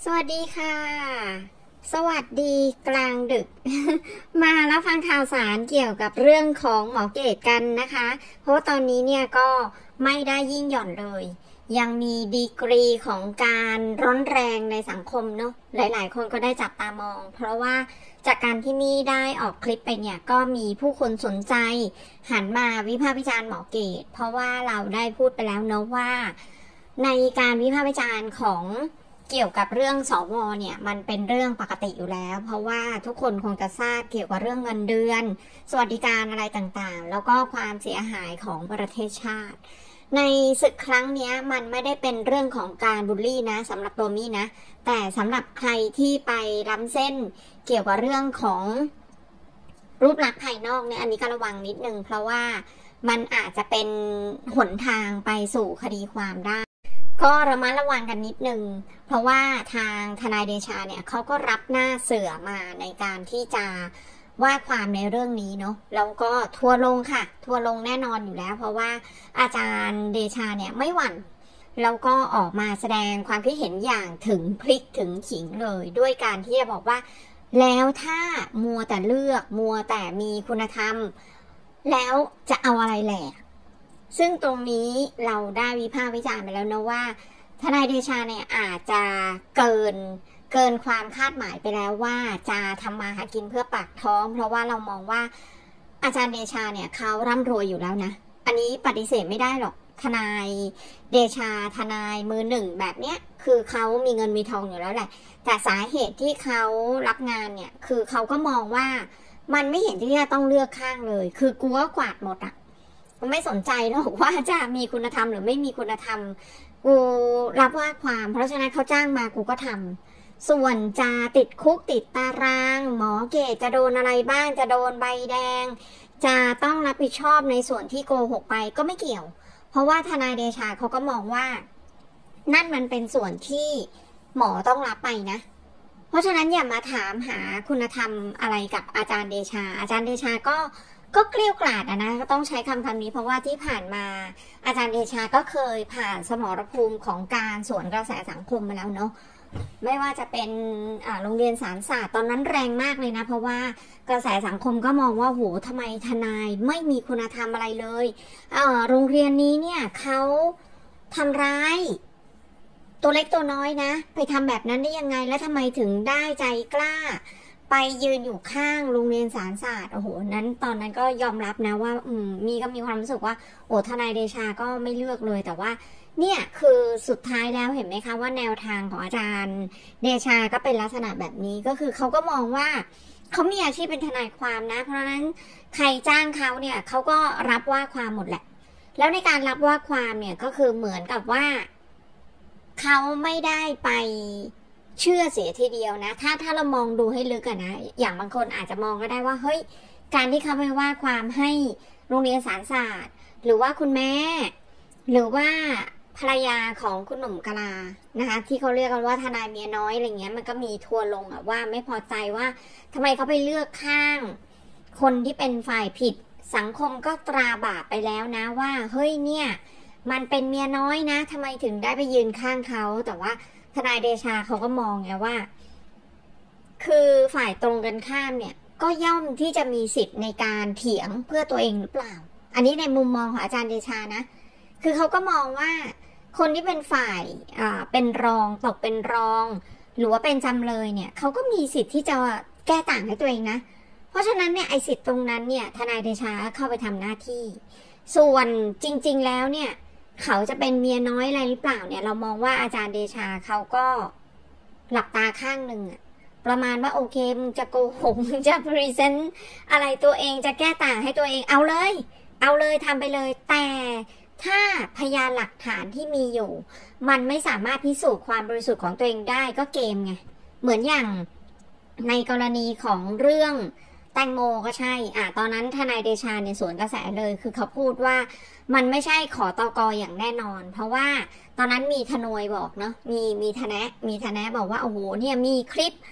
สวัสดีค่ะ สวัสดีกลางดึก มาแล้วฟังข่าวสารเกี่ยวกับเรื่องของหมอเกตกันนะคะ เพราะว่าตอนนี้เนี่ยก็ไม่ได้ยิ่งหย่อนเลย ยังมีดีกรีของการร้อนแรงในสังคมเนาะ หลายๆคนก็ได้จับตามอง เพราะว่าจากการที่มี่ได้ออกคลิปไปเนี่ยก็มีผู้คนสนใจหันมาวิพากษ์วิจารณ์หมอเกต เพราะว่าเราได้พูดไปแล้วเนาะว่าในการวิพากษ์วิจารณ์ของเกี่ยวกับเรื่องสวเนี่ยมันเป็นเรื่องปกติอยู่แล้วเพราะว่าทุกคนคงจะทราบเกี่ยวกับเรื่องเงินเดือนสวัสดิการอะไรต่างๆแล้วก็ความเสียหายของประเทศชาติในศึกครั้งนี้มันไม่ได้เป็นเรื่องของการบูลลี่นะสำหรับตัวมี่นะแต่สำหรับใครที่ไปล้ำเส้นเกี่ยวกับเรื่องของรูปลักษณ์ภายนอกเนี่ยอันนี้ก็ระวังนิดนึงเพราะว่ามันอาจจะเป็นหนทางไปสู่คดีความได้ก็ระมัดระวังกันนิดนึงเพราะว่าทางทนายเดชาเนี่ยเขาก็รับหน้าเสือมาในการที่จะว่าความในเรื่องนี้เนาะแล้วก็ทัวร์ลงค่ะทัวร์ลงแน่นอนอยู่แล้วเพราะว่าอาจารย์เดชาเนี่ยไม่หวั่นแล้วก็ออกมาแสดงความคิดเห็นอย่างถึงพลิกถึงขิงเลยด้วยการที่จะบอกว่าแล้วถ้ามัวแต่เลือกมัวแต่มีคุณธรรมแล้วจะเอาอะไรแหละซึ่งตรงนี้เราได้วิพากษ์วิจารณ์ไปแล้วนะว่าทนายเดชาเนี่ยอาจจะเกินความคาดหมายไปแล้วว่าจะทำมาหากินเพื่อปากท้องเพราะว่าเรามองว่าอาจารย์เดชาเนี่ยเขาร่ำรวยอยู่แล้วนะอันนี้ปฏิเสธไม่ได้หรอกทนายเดชาทนายมือหนึ่งแบบเนี้ยคือเขามีเงินมีทองอยู่แล้วแหละแต่สาเหตุที่เขารับงานเนี่ยคือเขาก็มองว่ามันไม่เห็นที่จะต้องเลือกข้างเลยคือกูก็กวาดหมดอะไม่สนใจหรอกว่าจะมีคุณธรรมหรือไม่มีคุณธรรมกูรับว่าความเพราะฉะนั้นเขาจ้างมากูก็ทำส่วนจะติดคุกติดตารางหมอเกตจะโดนอะไรบ้างจะโดนใบแดงจะต้องรับผิดชอบในส่วนที่โกหกไปก็ไม่เกี่ยวเพราะว่าทนายเดชาเขาก็มองว่านั่นมันเป็นส่วนที่หมอต้องรับไปนะเพราะฉะนั้นอย่ามาถามหาคุณธรรมอะไรกับอาจารย์เดชาอาจารย์เดชาก็เกลี้ยกล่อมนะก็ต้องใช้คำนี้เพราะว่าที่ผ่านมาอาจารย์เดชาก็เคยผ่านสมรภูมิของการสวนกระแสสังคมมาแล้วเนาะไม่ว่าจะเป็นโรงเรียนสารศาสตร์ตอนนั้นแรงมากเลยนะเพราะว่ากระแสสังคมก็มองว่าโหทำไมทนายไม่มีคุณธรรมอะไรเลยโรงเรียนนี้เนี่ยเขาทำร้ายตัวเล็กตัวน้อยนะไปทำแบบนั้นได้ยังไงและทำไมถึงได้ใจกล้าไปยืนอยู่ข้างโรงเรียนสารศาสตร์โอ้โหนั้นตอนนั้นก็ยอมรับนะว่ามีก็มีความรู้สึกว่าโอ้ทนายเดชาก็ไม่เลือกเลยแต่ว่าเนี่ยคือสุดท้ายแล้วเห็นไหมคะว่าแนวทางของอาจารย์เดชาก็เป็นลักษณะแบบนี้ก็คือเขาก็มองว่าเขามีอาชีพเป็นทนายความนะเพราะฉะนั้นใครจ้างเขาเนี่ยเขาก็รับว่าความหมดแหละแล้วในการรับว่าความเนี่ยก็คือเหมือนกับว่าเขาไม่ได้ไปเชื่อเสียทีเดียวนะถ้าเรามองดูให้ลึกอะนะอย่างบางคนอาจจะมองก็ได้ว่าเฮ้ยการที่เขาไปว่าความให้โรงเรียนสารศาสตร์หรือว่าคุณแม่หรือว่าภรรยาของคุณหนุ่มกะลานะคะที่เขาเรียกกันว่าทนายเมียน้อยอะไรเงี้ยมันก็มีทัวร์ลงอะว่าไม่พอใจว่าทำไมเขาไปเลือกข้างคนที่เป็นฝ่ายผิดสังคมก็ตราบาปไปแล้วนะว่าเฮ้ยเนี่ยมันเป็นเมียน้อยนะทำไมถึงได้ไปยืนข้างเขาแต่ว่าทนายเดชาเขาก็มองไงว่าคือฝ่ายตรงกันข้ามเนี่ยก็ย่อมที่จะมีสิทธิ์ในการเถียงเพื่อตัวเองหรือเปล่าอันนี้ในมุมมองของอาจารย์เดชานะคือเขาก็มองว่าคนที่เป็นฝ่ายเป็นรองตกเป็นรองหรือว่าเป็นจำเลยเนี่ยเขาก็มีสิทธิ์ที่จะแก้ต่างให้ตัวเองนะเพราะฉะนั้นเนี่ยไอ้สิทธิ์ตรงนั้นเนี่ยทนายเดชาเข้าไปทำหน้าที่ส่วนจริงๆแล้วเนี่ยเขาจะเป็นเมียน้อยอะไรหรือเปล่าเนี่ยเรามองว่าอาจารย์เดชาเขาก็หลับตาข้างหนึ่งประมาณว่าโอเคมึงจะโกหกมึงจะพรีเซนต์อะไรตัวเองจะแก้ต่างให้ตัวเองเอาเลยทำไปเลยแต่ถ้าพยานหลักฐานที่มีอยู่มันไม่สามารถพิสูจน์ความบริสุทธิ์ของตัวเองได้ก็เกมไงเหมือนอย่างในกรณีของเรื่องแตงโมก็ใช่ตอนนั้นทนายเดชาในสวนกระแสเลยคือเขาพูดว่ามันไม่ใช่ขอตก.อย่างแน่นอนเพราะว่าตอนนั้นมีทนายบอกเนาะมีทนายบอกว่าโอ้โหเนี่ยมีคลิป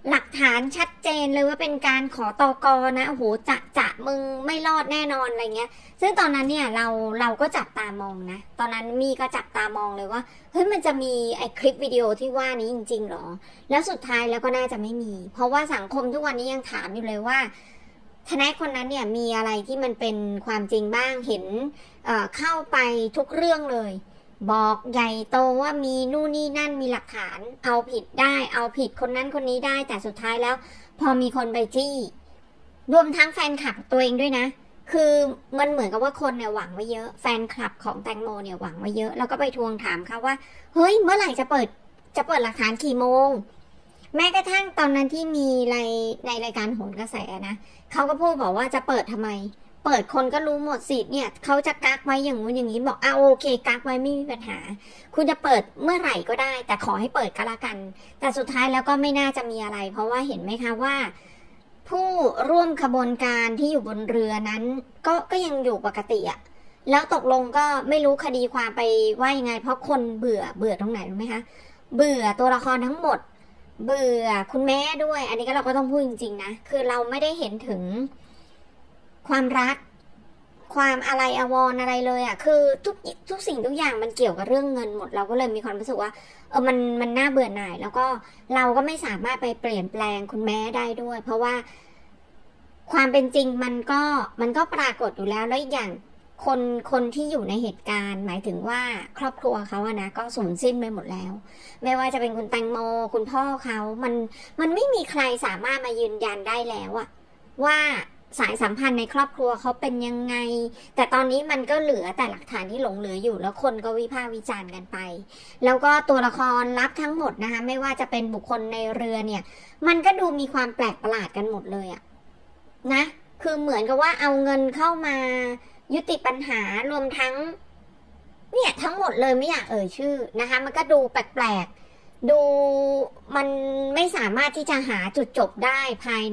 หลักฐานชัดเจนเลยว่าเป็นการขอตกนะโอ้โหจะมึงไม่รอดแน่นอนอะไรเงี้ยซึ่งตอนนั้นเนี่ยเราก็จับตามองนะตอนนั้นมีก็จับตามองเลยว่าเฮ้ยมันจะมีไอ้คลิปวิดีโอที่ว่านี้จริงๆหรอแล้วสุดท้ายแล้วก็น่าจะไม่มีเพราะว่าสังคมทุกวันนี้ยังถามอยู่เลยว่าทนายคนนั้นเนี่ยมีอะไรที่มันเป็นความจริงบ้างเห็นเข้าไปทุกเรื่องเลยบอกใหญ่โตว่ามีนู่นนี่นั่นมีหลักฐานเอาผิดได้เอาผิดคนนั้นคนนี้ได้แต่สุดท้ายแล้วพอมีคนไปจี้รวมทั้งแฟนคลับตัวเองด้วยนะคือมันเหมือนกับว่าคนเนี่ยหวังไว้เยอะแฟนคลับของแตงโมเนี่ยหวังไว้เยอะแล้วก็ไปทวงถามเขาว่าเฮ้ยเมื่อไหร่จะเปิดหลักฐานกี่โมงแม้กระทั่งตอนนั้นที่มีในรายการโหนกระแสนะเขาก็พูดบอกว่าจะเปิดทำไมเปิดคนก็รู้หมดสิเนี่ยเขาจะกักไว้อย่างงู้นอย่างนี้บอกโอเคกักไว้ไม่มีปัญหาคุณจะเปิดเมื่อไหร่ก็ได้แต่ขอให้เปิดก็แล้วกันแต่สุดท้ายแล้วก็ไม่น่าจะมีอะไรเพราะว่าเห็นไหมคะว่าผู้ร่วมขบวนการที่อยู่บนเรือนั้นก็ยังอยู่ปกติอะแล้วตกลงก็ไม่รู้คดีความไปว่ายังไงเพราะคนเบื่อตรงไหนรู้ไหมคะเบื่อตัวละครทั้งหมดเบื่อคุณแม่ด้วยอันนี้ก็เราก็ต้องพูดจริงๆนะคือเราไม่ได้เห็นถึงความรักความอะไรอาวรณ์อะไรเลยอ่ะคือทุกสิ่งทุกอย่างมันเกี่ยวกับเรื่องเงินหมดเราก็เลยมีความรู้สึกว่ามันน่าเบื่อหน่ายแล้วก็เราก็ไม่สามารถไปเปลี่ยนแปลงคุณแม่ได้ด้วยเพราะว่าความเป็นจริงมันก็ปรากฏอยู่แล้วแล้วอีกอย่างคนที่อยู่ในเหตุการณ์หมายถึงว่าครอบครัวเขาอะนะก็สูญสิ้นไปหมดแล้วไม่ว่าจะเป็นคุณแตงโมคุณพ่อเขามันไม่มีใครสามารถมายืนยันได้แล้วอะว่าสายสัมพันธ์ในครอบครัวเขาเป็นยังไงแต่ตอนนี้มันก็เหลือแต่หลักฐานที่หลงเหลืออยู่แล้วคนก็วิพากษ์วิจารณ์กันไปแล้วก็ตัวละครลับทั้งหมดนะคะไม่ว่าจะเป็นบุคคลในเรือเนี่ยมันก็ดูมีความแปลกประหลาดกันหมดเลยอะนะคือเหมือนกับว่าเอาเงินเข้ามายุติปัญหารวมทั้งเนี่ยทั้งหมดเลยไม่อยากเอ่ยชื่อนะคะมันก็ดูแปลกๆดูมันไม่สามารถที่จะหาจุดจบได้ภาย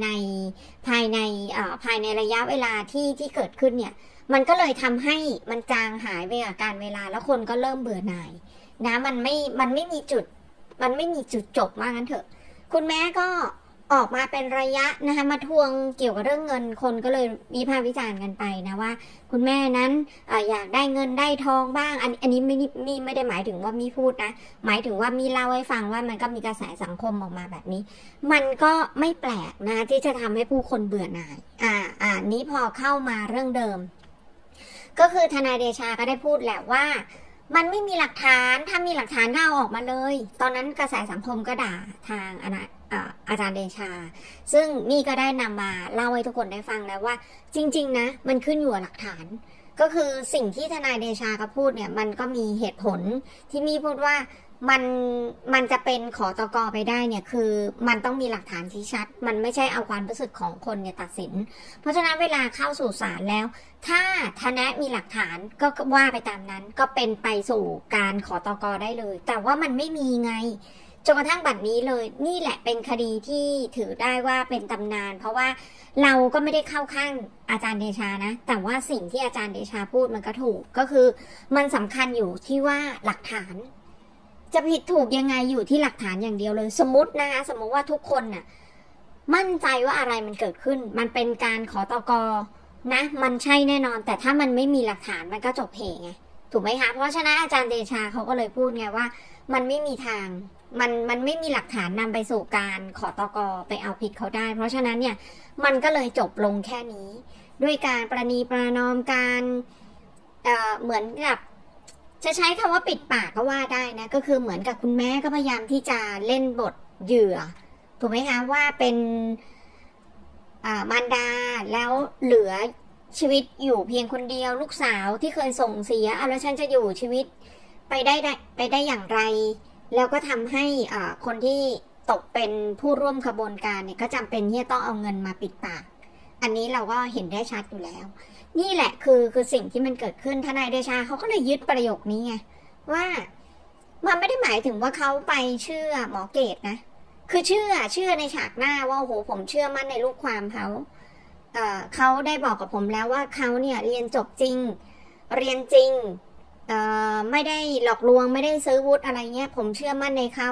ในระยะเวลาที่เกิดขึ้นเนี่ยมันก็เลยทำให้มันจางหายไปกับการเวลาแล้วคนก็เริ่มเบื่อหน่ายนะมันไม่มีจุดจบว่างั้นเถอะคุณแม่ก็ออกมาเป็นระยะนะคะมาทวงเกี่ยวกับเรื่องเงินคนก็เลยวิพากษ์วิจารณ์กันไปนะว่าคุณแม่นั้นอยากได้เงินได้ทองบ้างอันนี้ไม่ได้หมายถึงว่ามีพูดนะหมายถึงว่ามีเล่าให้ฟังว่ามันก็มีกระแสสังคมออกมาแบบนี้มันก็ไม่แปลกนะที่จะทำให้ผู้คนเบื่อหน่ายนี้พอเข้ามาเรื่องเดิมก็คือทนายเดชาก็ได้พูดแหละว่ามันไม่มีหลักฐานถ้ามีหลักฐานก็เอาออกมาเลยตอนนั้นกระแสสังคมก็ด่าทางอาจารย์เดชาซึ่งนี่ก็ได้นำมาเล่าให้ทุกคนได้ฟังแล้วว่าจริงๆนะมันขึ้นอยู่กับหลักฐานก็คือสิ่งที่ทนายเดชาเขาพูดเนี่ยมันก็มีเหตุผลที่มีพูดว่ามันจะเป็นขอตกไปได้เนี่ยคือมันต้องมีหลักฐานที่ชัดมันไม่ใช่เอาความรู้สึกของคนเนี่ยตัดสินเพราะฉะนั้นเวลาเข้าสู่ศาลแล้วถ้าทนายมีหลักฐานก็ว่าไปตามนั้นก็เป็นไปสู่การขอตกได้เลยแต่ว่ามันไม่มีไงจนกระทั่งบัดนี้เลยนี่แหละเป็นคดีที่ถือได้ว่าเป็นตำนานเพราะว่าเราก็ไม่ได้เข้าข้างอาจารย์เดชานะแต่ว่าสิ่งที่อาจารย์เดชาพูดมันก็ถูกก็คือมันสำคัญอยู่ที่ว่าหลักฐานจะผิดถูกยังไงอยู่ที่หลักฐานอย่างเดียวเลยสมมตินะคะสมมติว่าทุกคนน่ะมั่นใจว่าอะไรมันเกิดขึ้นมันเป็นการขอตกนะมันใช่แน่นอนแต่ถ้ามันไม่มีหลักฐานมันก็จบเหไงถูกไหมคะเพราะฉะนั้นอาจารย์เดชาเขาก็เลยพูดไงว่ามันไม่มีทางมันไม่มีหลักฐานนำไปสู่การขอตกไปเอาผิดเขาได้เพราะฉะนั้นเนี่ยมันก็เลยจบลงแค่นี้ด้วยการประนีประนอมการเหมือนกับจะใช้คำว่าปิดปากก็ว่าได้นะก็คือเหมือนกับคุณแม่ก็พยายามที่จะเล่นบทเหยื่อถูกไหมคะว่าเป็นมารดาแล้วเหลือชีวิตอยู่เพียงคนเดียวลูกสาวที่เคยส่งเสียแล้วฉันจะอยู่ชีวิตไปได้อย่างไรแล้วก็ทำให้คนที่ตกเป็นผู้ร่วมขบวนการเนี่ยก็จำเป็นที่จะต้องเอาเงินมาปิดปากอันนี้เราก็เห็นได้ชัดอยู่แล้วนี่แหละคือสิ่งที่มันเกิดขึ้นทนายเดชาเขาก็เลยยึดประโยคนี้ไงว่ามันไม่ได้หมายถึงว่าเขาไปเชื่อหมอเกตนะคือเชื่อในฉากหน้าว่าโอ้โหผมเชื่อมั่นในลูกความเขาได้บอกกับผมแล้วว่าเขาเนี่ยเรียนจบจริงเรียนจริงไม่ได้หลอกลวงไม่ได้ซื้อวุฒิอะไรเงี้ยผมเชื่อมั่นในเขา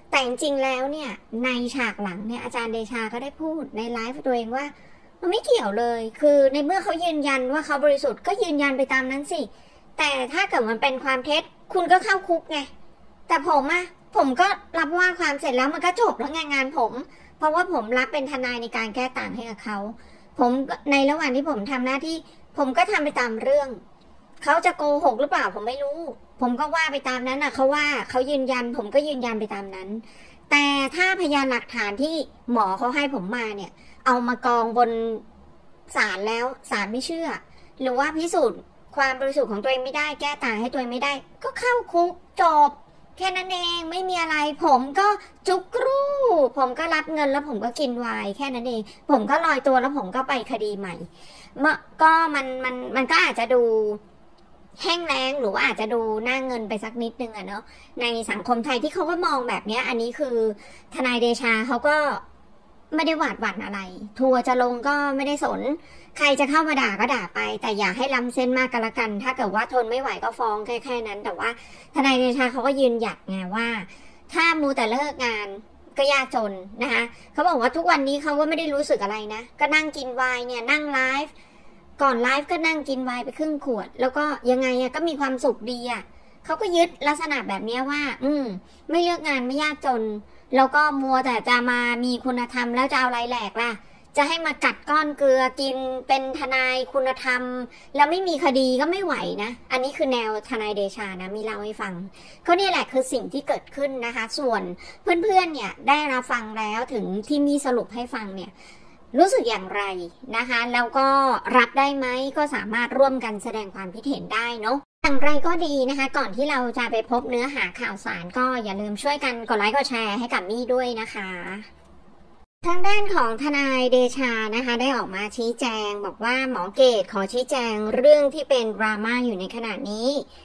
แต่จริงๆแล้วเนี่ยในฉากหลังเนี่ยอาจารย์เดชาก็ได้พูดในไลฟ์ตัวเองว่ามันไม่เกี่ยวเลยคือในเมื่อเขายืนยันว่าเขาบริสุทธิ์ก็ยืนยันไปตามนั้นสิแต่ถ้าเกิดมันเป็นความเท็จคุณก็เข้าคุกไงแต่ผมก็รับว่าความเสร็จแล้วมันก็จบแล้วงานผมเพราะว่าผมรับเป็นทนายในการแก้ต่างให้กับเขาผมในระหว่างที่ผมทำหน้าที่ผมก็ทำไปตามเรื่องเขาจะโกหกหรือเปล่าผมไม่รู้ผมก็ว่าไปตามนั้นนะเขาว่าเขายืนยันผมก็ยืนยันไปตามนั้นแต่ถ้าพยานหลักฐานที่หมอเขาให้ผมมาเนี่ยเอามากองบนศาลแล้วศาลไม่เชื่อหรือว่าพิสูจน์ความบริสุทธิ์ของตัวเองไม่ได้แก้ต่างให้ตัวเองไม่ได้ก็เข้าคุกจบแค่นั้นเองไม่มีอะไรผมก็จุกรูผมก็รับเงินแล้วผมก็กินไวน์แค่นั้นเองผมก็ลอยตัวแล้วผมก็ไปคดีใหม่ก็มันก็อาจจะดูแห้งแล้งหรือว่าอาจจะดูหน้าเงินไปสักนิดนึงอะเนาะในสังคมไทยที่เขาก็มองแบบนี้อันนี้คือทนายเดชาเขาก็ไม่ได้หวาดหวั่นอะไรทัวร์จะลงก็ไม่ได้สนใครจะเข้ามาด่าก็ด่าไปแต่อย่าให้ล้ำเส้นมากกันละกันถ้าเกิดว่าทนไม่ไหวก็ฟ้องแค่นั้นแต่ว่าทนายเดชาเขาก็ยืนหยัดไงว่าถ้ามูแต่เลิกงานก็ยากจนนะคะเขาบอกว่าทุกวันนี้เขาก็ไม่ได้รู้สึกอะไรนะก็นั่งกินไวน์เนี่ยนั่งไลฟ์ก่อนไลฟ์ก็นั่งกินไวน์ไปครึ่งขวดแล้วก็ยังไงอะก็มีความสุขดีอะเขาก็ยึดลักษณะแบบนี้ว่าไม่เลือกงานไม่ยากจนแล้วก็มัวแต่จะมามีคุณธรรมแล้วจะเอาอะไรแหลกล่ะจะให้มากัดก้อนเกลือกินเป็นทนายคุณธรรมแล้วไม่มีคดีก็ไม่ไหวนะอันนี้คือแนวทนายเดชานะมีเล่าให้ฟังก็นี่แหละคือสิ่งที่เกิดขึ้นนะคะส่วนเพื่อนๆเนี่ยได้รับฟังแล้วถึงที่มีสรุปให้ฟังเนี่ยรู้สึกอย่างไรนะคะแล้วก็รับได้ไหมก็สามารถร่วมกันแสดงความคิดเห็นได้เนาะอย่างไรก็ดีนะคะก่อนที่เราจะไปพบเนื้อหาข่าวสารก็อย่าลืมช่วยกันกดไลค์กดแชร์ให้กับมี่ด้วยนะคะทางด้านของทนายเดชานะคะได้ออกมาชี้แจงบอกว่าหมอเกตขอชี้แจงเรื่องที่เป็นดราม่าอยู่ในขณะนี้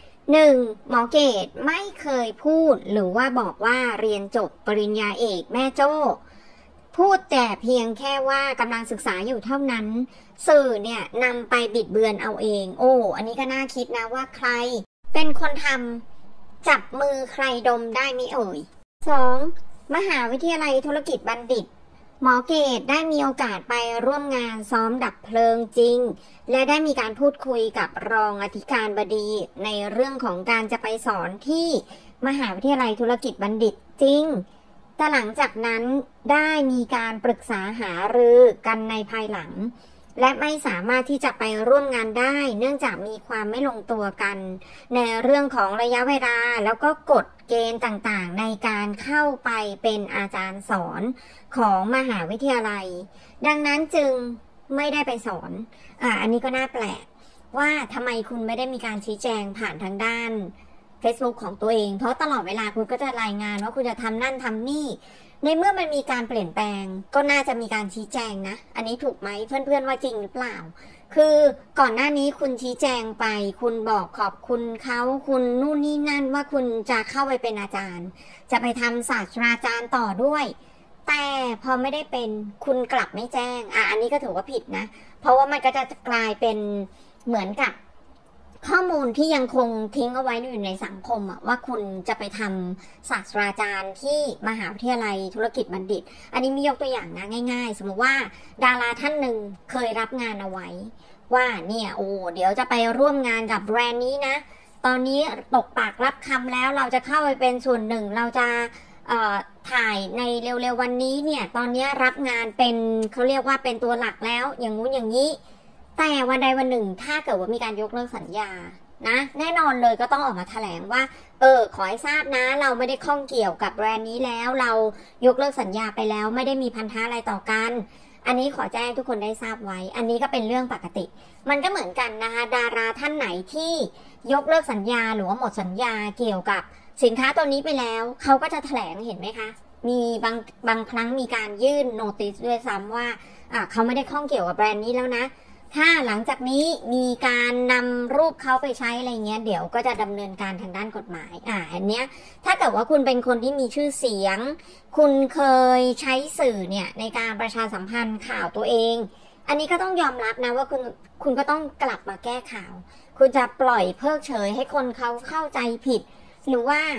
1. หมอเกตไม่เคยพูดหรือว่าบอกว่าเรียนจบปริญญาเอกแม่โจ้พูดแต่เพียงแค่ว่ากำลังศึกษาอยู่เท่านั้นสื่อเนี่ยนำไปบิดเบือนเอาเองอันนี้ก็น่าคิดนะว่าใครเป็นคนทำจับมือใครดมได้มิเอ่ย 2. มหาวิทยาลัยธุรกิจบัณฑิตหมอเกตได้มีโอกาสไปร่วมงานซ้อมดับเพลิงจริงและได้มีการพูดคุยกับรองอธิการบดีในเรื่องของการจะไปสอนที่มหาวิทยาลัยธุรกิจบัณฑิตจริงแต่หลังจากนั้นได้มีการปรึกษาหารือกันในภายหลังและไม่สามารถที่จะไปร่วมงานได้เนื่องจากมีความไม่ลงตัวกันในเรื่องของระยะเวลาแล้วก็กฎเกณฑ์ต่างๆในการเข้าไปเป็นอาจารย์สอนของมหาวิทยาลัยดังนั้นจึงไม่ได้ไปสอนอันนี้ก็น่าแปลกว่าทำไมคุณไม่ได้มีการชี้แจงผ่านทางด้าน Facebook ของตัวเองเพราะตลอดเวลาคุณก็จะรายงานว่าคุณจะทำนั่นทำนี่ในเมื่อมันมีการเปลี่ยนแปลงก็น่าจะมีการชี้แจงนะอันนี้ถูกไหมเพื่อนๆว่าจริงหรือเปล่าคือก่อนหน้านี้คุณชี้แจงไปคุณบอกขอบคุณเขาคุณนู่นนี่นั่นว่าคุณจะเข้าไปเป็นอาจารย์จะไปทำศาสตราจารย์ต่อด้วยแต่พอไม่ได้เป็นคุณกลับไม่แจ้งอันนี้ก็ถือว่าผิดนะเพราะว่ามันก็จะกลายเป็นเหมือนกับข้อมูลที่ยังคงทิ้งเอาไว้อยู่ในสังคมว่าคุณจะไปทำศาสตราจารย์ที่มหาวิทยาลัยธุรกิจบัณฑิตอันนี้มียกตัวอย่างนะง่ายๆสมมติว่าดาราท่านหนึ่งเคยรับงานเอาไว้ว่าเนี่ยเดี๋ยวจะไปร่วมงานกับแบรนด์นี้นะตอนนี้ตกปากรับคำแล้วเราจะเข้าไปเป็นส่วนหนึ่งเราจะถ่ายในเร็วๆวันนี้เนี่ยตอนนี้รับงานเป็นเขาเรียกว่าเป็นตัวหลักแล้วอย่างงู้นอย่างนี้แต่วันใดวันหนึ่งถ้าเกิดว่ามีการยกเลิกสัญญานะแน่นอนเลยก็ต้องออกมาแถลงว่าขอให้ทราบนะเราไม่ได้ข้องเกี่ยวกับแบรนด์นี้แล้วเรายกเลิกสัญญาไปแล้วไม่ได้มีพันธะอะไรต่อกันอันนี้ขอแจ้งทุกคนได้ทราบไว้อันนี้ก็เป็นเรื่องปกติมันก็เหมือนกันนะคะดาราท่านไหนที่ยกเลิกสัญญาหรือว่าหมดสัญญาเกี่ยวกับสินค้าตัวนี้ไปแล้วเขาก็จะแถลงเห็นไหมคะมีบางครั้งมีการยื่นโนติสด้วยซ้ำว่าเขาไม่ได้ข้องเกี่ยวกับแบรนด์นี้แล้วนะถ้าหลังจากนี้มีการนำรูปเขาไปใช้อะไรเงี้ยเดี๋ยวก็จะดำเนินการทางด้านกฎหมายอันเนี้ยถ้าเกิดว่าคุณเป็นคนที่มีชื่อเสียงคุณเคยใช้สื่อเนี่ยในการประชาสัมพันธ์ข่าวตัวเองอันนี้ก็ต้องยอมรับนะว่าคุณก็ต้องกลับมาแก้ข่าวคุณจะปล่อยเพิกเฉยให้คนเขาเข้าใจผิดหรือว่า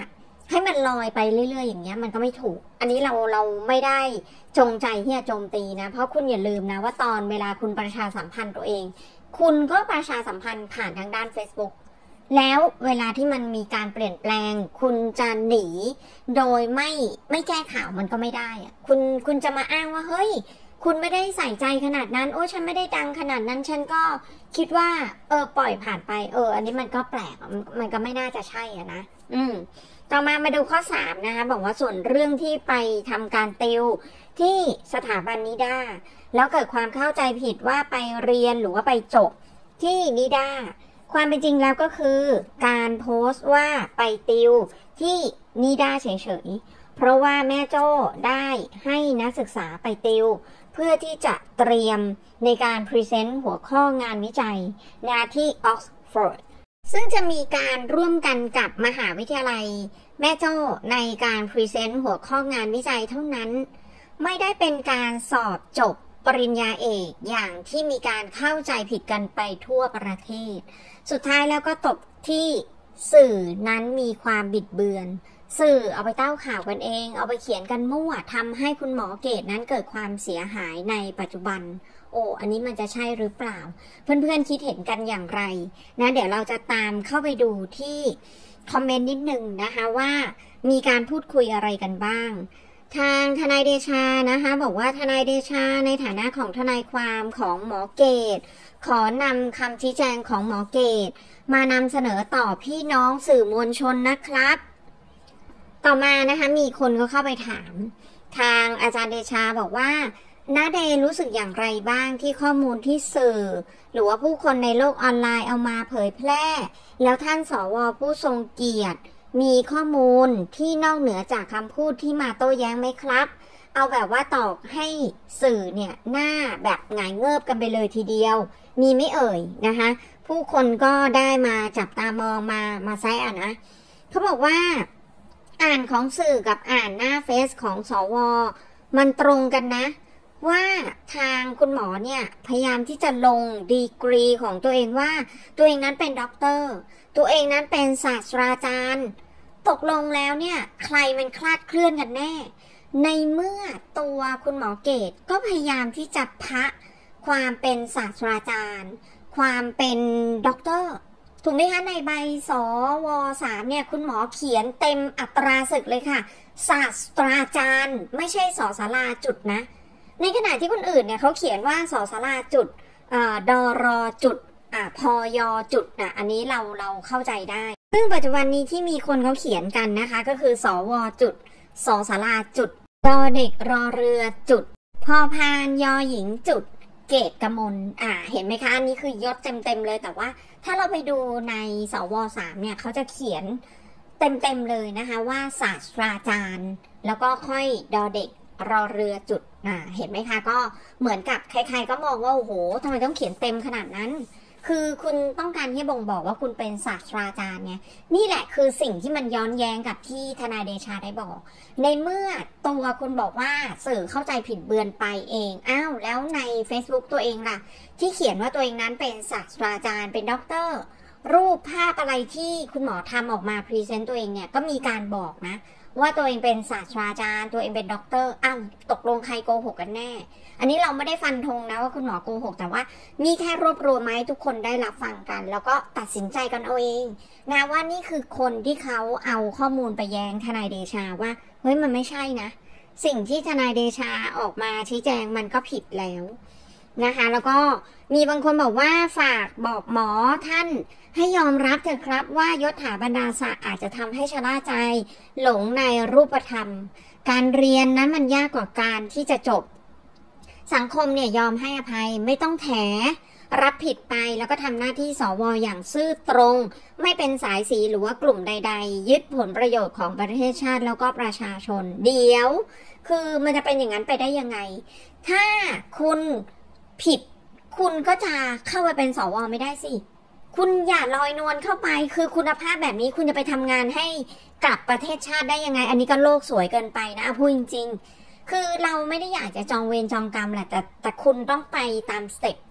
ให้มันลอยไปเรื่อยๆอย่างเงี้ยมันก็ไม่ถูกอันนี้เราไม่ได้จงใจที่จะโจมตีนะเพราะคุณอย่าลืมนะว่าตอนเวลาคุณประชาสัมพันธ์ตัวเองคุณก็ประชาสัมพันธ์ผ่านทางด้าน Facebook แล้วเวลาที่มันมีการเปลี่ยนแปลงคุณจะหนีโดยไม่แก้ข่าวมันก็ไม่ได้อะคุณจะมาอ้างว่าเฮ้ยคุณไม่ได้ใส่ใจขนาดนั้นโอ้ฉันไม่ได้ดังขนาดนั้นฉันก็คิดว่าปล่อยผ่านไปอันนี้มันก็แปลกมันก็ไม่น่าจะใช่อ่ะนะต่อมาดูข้อ3นะคะบอกว่าส่วนเรื่องที่ไปทำการติวที่สถาบันนิด้าแล้วเกิดความเข้าใจผิดว่าไปเรียนหรือว่าไปจบที่นิด้าความเป็นจริงแล้วก็คือการโพสต์ว่าไปติวที่นิด้าเฉยๆเพราะว่าแม่โจ้ได้ให้นักศึกษาไปติวเพื่อที่จะเตรียมในการพรีเซนต์หัวข้องานวิจัยที่ออกซฟอร์ดซึ่งจะมีการร่วมกันกับมหาวิทยาลัยแม่โจ้ในการพรีเซนต์หัวข้องานวิจัยเท่านั้นไม่ได้เป็นการสอบจบปริญญาเอกอย่างที่มีการเข้าใจผิดกันไปทั่วประเทศสุดท้ายแล้วก็ตกที่สื่อนั้นมีความบิดเบือนสื่อเอาไปเต้าข่าวกันเองเอาไปเขียนกันมั่วทำให้คุณหมอเกตนั้นเกิดความเสียหายในปัจจุบันอันนี้มันจะใช่หรือเปล่าเพื่อนๆคิดเห็นกันอย่างไรนะเดี๋ยวเราจะตามเข้าไปดูที่คอมเมนต์นิดนึงนะคะว่ามีการพูดคุยอะไรกันบ้างทางทนายเดชานะคะบอกว่าทนายเดชาในฐานะของทนายความของหมอเกตขอนำคำชี้แจงของหมอเกตมานำเสนอต่อพี่น้องสื่อมวลชนนะครับต่อมานะคะมีคนก็เข้าไปถามทางอาจารย์เดชาบอกว่าณเดชรู้สึกอย่างไรบ้างที่ข้อมูลที่สื่อหรือว่าผู้คนในโลกออนไลน์เอามาเผยแพร่แล้วท่านสว.ผู้ทรงเกียรติมีข้อมูลที่นอกเหนือจากคำพูดที่มาโต้แย้งไหมครับเอาแบบว่าตอบให้สื่อเนี่ยหน้าแบบหงายเงิบกันไปเลยทีเดียวมีไม่เอ่ยนะคะผู้คนก็ได้มาจับตามองมาแซะนะเขาบอกว่าอ่านของสื่อกับอ่านหน้าเฟซของสว.มันตรงกันนะว่าทางคุณหมอเนี่ยพยายามที่จะลงดีกรีของตัวเองว่าตัวเองนั้นเป็นด็อกเตอร์ตัวเองนั้นเป็นศาสตราจารย์ตกลงแล้วเนี่ยใครมันคลาดเคลื่อนกันแน่ในเมื่อตัวคุณหมอเกตก็พยายามที่จะพะความเป็นศาสตราจารย์ความเป็นด็อกเตอร์ถูกไหมคะในใบสว.3เนี่ยคุณหมอเขียนเต็มอัตราศึกเลยค่ะศาสตราจารย์ไม่ใช่สศาจุดนะในขณะที่คนอื่นเนี่ยเขาเขียนว่าสศาจุดดรจุดพยจุดอันนี้เราเข้าใจได้ซึ่งปัจจุบันนี้ที่มีคนเขาเขียนกันนะคะก็คือสวจุดสศาจุดรอเด็กรอเรือจุดพอพานยอหญิงจุดเกตกมลเห็นไหมคะอันนี้คือยศเต็มเลยแต่ว่าถ้าเราไปดูในสว.3เนี่ยเขาจะเขียนเต็มเลยนะคะว่าศาสตราจารย์แล้วก็ค่อยดอเด็กรอเรือจุดเห็นไหมคะก็เหมือนกับใครๆก็มองว่าโอ้โหทำไมต้องเขียนเต็มขนาดนั้นคือคุณต้องการที่บ่งบอกว่าคุณเป็นศาสตราจารย์เนี่ยนี่แหละคือสิ่งที่มันย้อนแย้งกับที่ทนายเดชาได้บอกในเมื่อตัวคุณบอกว่าสื่อเข้าใจผิดเบือนไปเองแล้วใน Facebook ตัวเองล่ะที่เขียนว่าตัวเองนั้นเป็นศาสตราจารย์เป็นด็อกเตอร์รูปภาพอะไรที่คุณหมอทำออกมาพรีเซนต์ตัวเองเนี่ยก็มีการบอกนะว่าตัวเองเป็นศาสตราจารย์ตัวเองเป็นด็อกเตอร์ตกลงใครโกหกกันแน่อันนี้เราไม่ได้ฟันธงนะว่าคุณหมอโกหกแต่ว่ามีแค่รวบรวมมาให้ทุกคนได้รับฟังกันแล้วก็ตัดสินใจกันเอาเองนะว่านี่คือคนที่เขาเอาข้อมูลไปแย้งทนายเดชาว่าเฮ้ยมันไม่ใช่นะสิ่งที่ทนายเดชาออกมาชี้แจงมันก็ผิดแล้วนะคะแล้วก็มีบางคนบอกว่าฝากบอกหมอท่านให้ยอมรับเถอะครับว่ายศถาบรรดาศักดิ์อาจจะทำให้ชะล่าใจหลงในรูปธรรมการเรียนนั้นมันยากกว่าการที่จะจบสังคมเนี่ยยอมให้อภัยไม่ต้องแถรับผิดไปแล้วก็ทำหน้าที่สว.อย่างซื่อตรงไม่เป็นสายสีหรือว่ากลุ่มใดๆยึดผลประโยชน์ของประเทศชาติแล้วก็ประชาชนเดี๋ยวคือมันจะเป็นอย่างนั้นไปได้ยังไงถ้าคุณผิดคุณก็จะเข้าไปเป็นสว.ไม่ได้สิคุณอย่าลอยนวลเข้าไปคือคุณภาพแบบนี้คุณจะไปทำงานให้กับประเทศชาติได้ยังไงอันนี้ก็โลกสวยเกินไปนะพูดจริงๆคือเราไม่ได้อยากจะจองเวรจองกรรมแหละแต่คุณต้องไปตามสเต็ป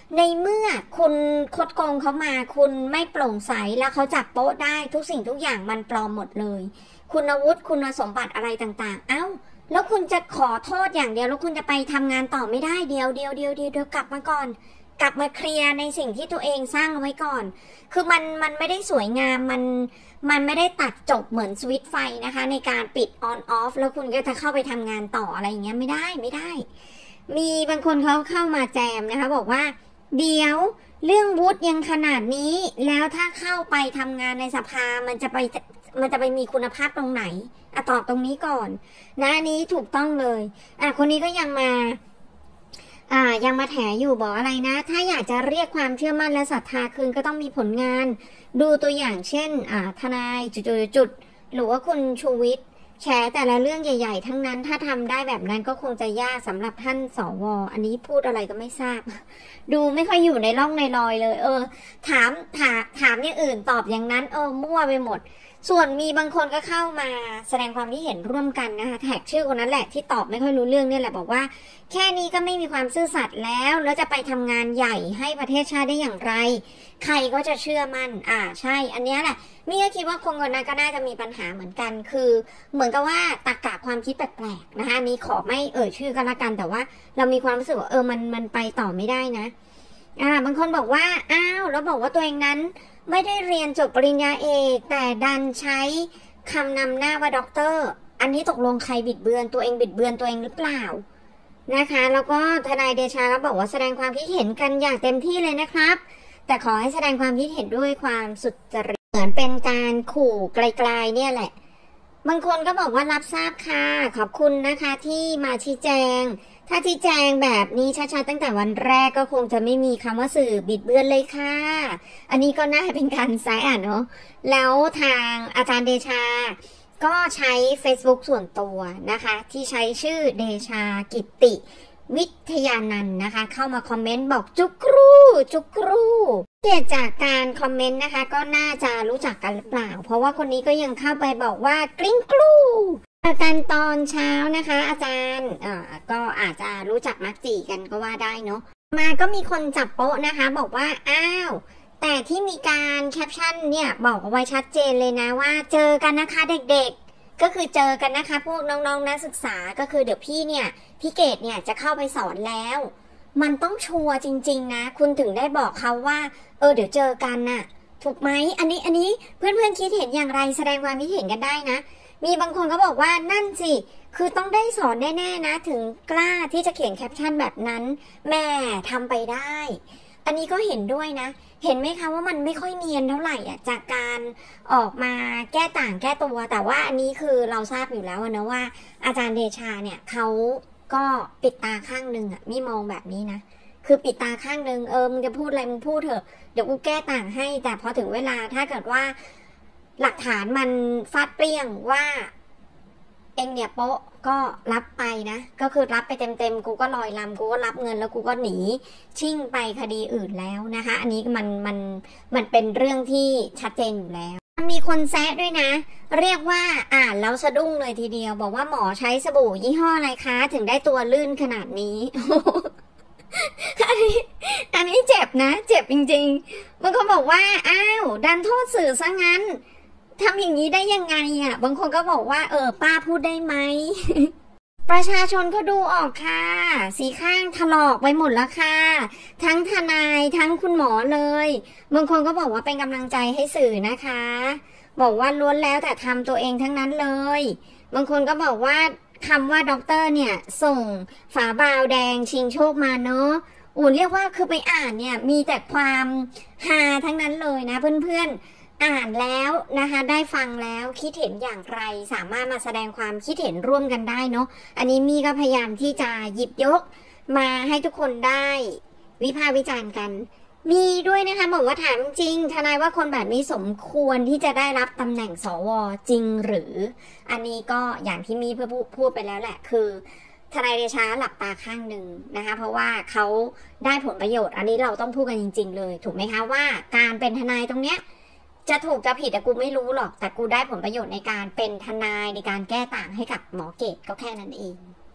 ในเมื่อคุณคดโกงเขามาคุณไม่โปร่งใสแล้วเขาจับโป๊ะได้ทุกสิ่งทุกอย่างมันปลอมหมดเลยคุณวุฒิคุณสมบัติอะไรต่างๆเอ้าแล้วคุณจะขอโทษอย่างเดียวแล้วคุณจะไปทำงานต่อไม่ได้เดี๋ยวกลับมาก่อนกลับมาเคลียร์ในสิ่งที่ตัวเองสร้างเอาไว้ก่อนคือมันไม่ได้สวยงามมันไม่ได้ตัดจบเหมือนสวิตช์ไฟนะคะในการปิด on off แล้วคุณก็จะเข้าไปทำงานต่ออะไรอย่างเงี้ยไม่ได้มีบางคนเขาเข้ามาแจมนะคะบอกว่าเดี๋ยวเรื่องวุฒิยังขนาดนี้แล้วถ้าเข้าไปทำงานในสภามันจะไปมีคุณภาพตรงไหนตอบตรงนี้ก่อนนะอันนี้ถูกต้องเลยคนนี้ก็ยังมาแถอยู่บอกอะไรนะถ้าอยากจะเรียกความเชื่อมั่นและศรัทธาคืนก็ต้องมีผลงานดูตัวอย่างเช่นทนายจุดหรือว่าคุณชูวิทย์แฉแต่ละเรื่องใหญ่ๆทั้งนั้นถ้าทำได้แบบนั้นก็คงจะยากสำหรับท่านสว.อันนี้พูดอะไรก็ไม่ทราบดูไม่ค่อยอยู่ในร่องในรอยเลยถามอย่างอื่นตอบอย่างนั้นมั่วไปหมดส่วนมีบางคนก็เข้ามาแสดงความคิดเห็นร่วมกันนะคะแท็กชื่อคนนั้นแหละที่ตอบไม่ค่อยรู้เรื่องเนี่ยแหละบอกว่าแค่นี้ก็ไม่มีความซื่อสัตย์แล้วจะไปทำงานใหญ่ให้ประเทศชาติได้อย่างไรใครก็จะเชื่อมั่นใช่อันนี้แหละมี่ก็คิดว่าคนนั้นก็น่าจะมีปัญหาเหมือนกันคือเหมือนกับว่าตรรกะความคิดแปลกๆนะคะนี้ขอไม่ชื่อก็แล้วกันแต่ว่าเรามีความรู้สึกว่ามันไปต่อไม่ได้นะบางคนบอกว่าแล้วบอกว่าตัวเองนั้นไม่ได้เรียนจบปริญญาเอกแต่ดันใช้คำนำหน้าว่าด็อกเตอร์อันนี้ตกลงใครบิดเบือนตัวเองบิดเบือนตัวเองหรือเปล่านะคะแล้วก็ทนายเดชาก็บอกว่าแสดงความคิดเห็นกันอย่างเต็มที่เลยนะครับแต่ขอให้แสดงความคิดเห็นด้วยความสุจริตเหมือนเป็นการขู่ไกลๆเนี่ยแหละบางคนก็บอกว่ารับทราบค่ะขอบคุณนะคะที่มาชี้แจงถ้าชี้แจงแบบนี้ชัดๆตั้งแต่วันแรกก็คงจะไม่มีคำว่าสื่อบิดเบือนเลยค่ะอันนี้ก็น่าเป็นการแซะเนาะแล้วทางอาจารย์เดชาก็ใช้ Facebook ส่วนตัวนะคะที่ใช้ชื่อเดชากิตติวิทยานันท์นะคะเข้ามาคอมเมนต์บอกจุกรูเกิดจากการคอมเมนต์นะคะก็น่าจะรู้จักกันหรือเปล่าเพราะว่าคนนี้ก็ยังเข้าไปบอกว่ากริ้งกรูกันตอนเช้านะคะอาจารย์ก็อาจจะรู้จักมักจีกันก็ว่าได้เนาะมาก็มีคนจับโป๊ะนะคะบอกว่าแต่ที่มีการแคปชั่นเนี่ยบอกเอาไว้ชัดเจนเลยนะว่าเจอกันนะคะเด็กๆก็คือเจอกันนะคะพวกน้องๆนักศึกษาก็คือเดี๋ยวพี่เกดเนี่ยจะเข้าไปสอนแล้วมันต้องชัวร์จริงๆนะคุณถึงได้บอกเขาว่าเดี๋ยวเจอกันน่ะถูกไหมอันนี้เพื่อนๆคิดเห็นอย่างไรแสดงความคิดเห็นกันได้นะมีบางคนก็บอกว่านั่นสิคือต้องได้สอนแน่ๆนะถึงกล้าที่จะเขียนแคปชั่นแบบนั้นแม่ทำไปได้อันนี้ก็เห็นด้วยนะเห็นไหมคะว่ามันไม่ค่อยเนียนเท่าไหร่จากการออกมาแก้ต่างแก้ตัวแต่ว่าอันนี้คือเราทราบอยู่แล้วนะว่าอาจารย์เดชาเนี่ยเขาก็ปิดตาข้างหนึ่งมิมองแบบนี้นะคือปิดตาข้างหนึ่งมึงจะพูดอะไรมึงพูดเถอะเดี๋ยวกูแก้ต่างให้แต่พอถึงเวลาถ้าเกิดว่าหลักฐานมันฟาดเปรี้ยงว่าเองเนี่ยโป๊ะก็รับไปนะก็คือรับไปเต็มกูก็ลอยลำกูก็รับเงินแล้วกูก็หนีชิ่งไปคดีอื่นแล้วนะคะอันนี้มันเป็นเรื่องที่ชัดเจนอยู่แล้วมีคนแซะด้วยนะเรียกว่าอ่านแล้วสะดุ้งเลยทีเดียวบอกว่าหมอใช้สบู่ยี่ห้ออะไรคะถึงได้ตัวลื่นขนาดนี้ อันนี้เจ็บนะเจ็บจริงๆบางคนบอกว่าดันโทษสื่อซะงั้นทำอย่างนี้ได้ยังไงบางคนก็บอกว่าป้าพูดได้ไหม ประชาชนก็ดูออกค่ะสีข้างถลอกไปหมดแล้วค่ะทั้งทนายทั้งคุณหมอเลยบางคนก็บอกว่าเป็นกำลังใจให้สื่อนะคะบอกว่าล้วนแล้วแต่ทำตัวเองทั้งนั้นเลยบางคนก็บอกว่าคำว่าด็อกเตอร์เนี่ยส่งฝาบาวแดงชิงโชคมาเนาะเรียกว่าคือไปอ่านเนี่ยมีแต่ความฮาทั้งนั้นเลยนะเพื่อนๆอ่านแล้วนะคะได้ฟังแล้วคิดเห็นอย่างไรสามารถมาแสดงความคิดเห็นร่วมกันได้เนาะอันนี้มี่ก็พยายามที่จะหยิบยกมาให้ทุกคนได้วิพากษ์วิจารณ์กันมีด้วยนะคะบอกว่าถามจริงทนายว่าคนแบบนี้สมควรที่จะได้รับตำแหน่งสวจริงหรืออันนี้ก็อย่างที่มีเพื่อพูดไปแล้วแหละคือทนายเดชาหลับตาข้างหนึ่งนะคะเพราะว่าเขาได้ผลประโยชน์อันนี้เราต้องพูดกันจริงๆเลยถูกไหมคะว่าการเป็นทนายตรงเนี้ยจะถูกจะผิดแต่กูไม่รู้หรอกแต่กูได้ผลประโยชน์ในการเป็นทนายในการแก้ต่างให้กับหมอเกตก็แค่นั้นเอง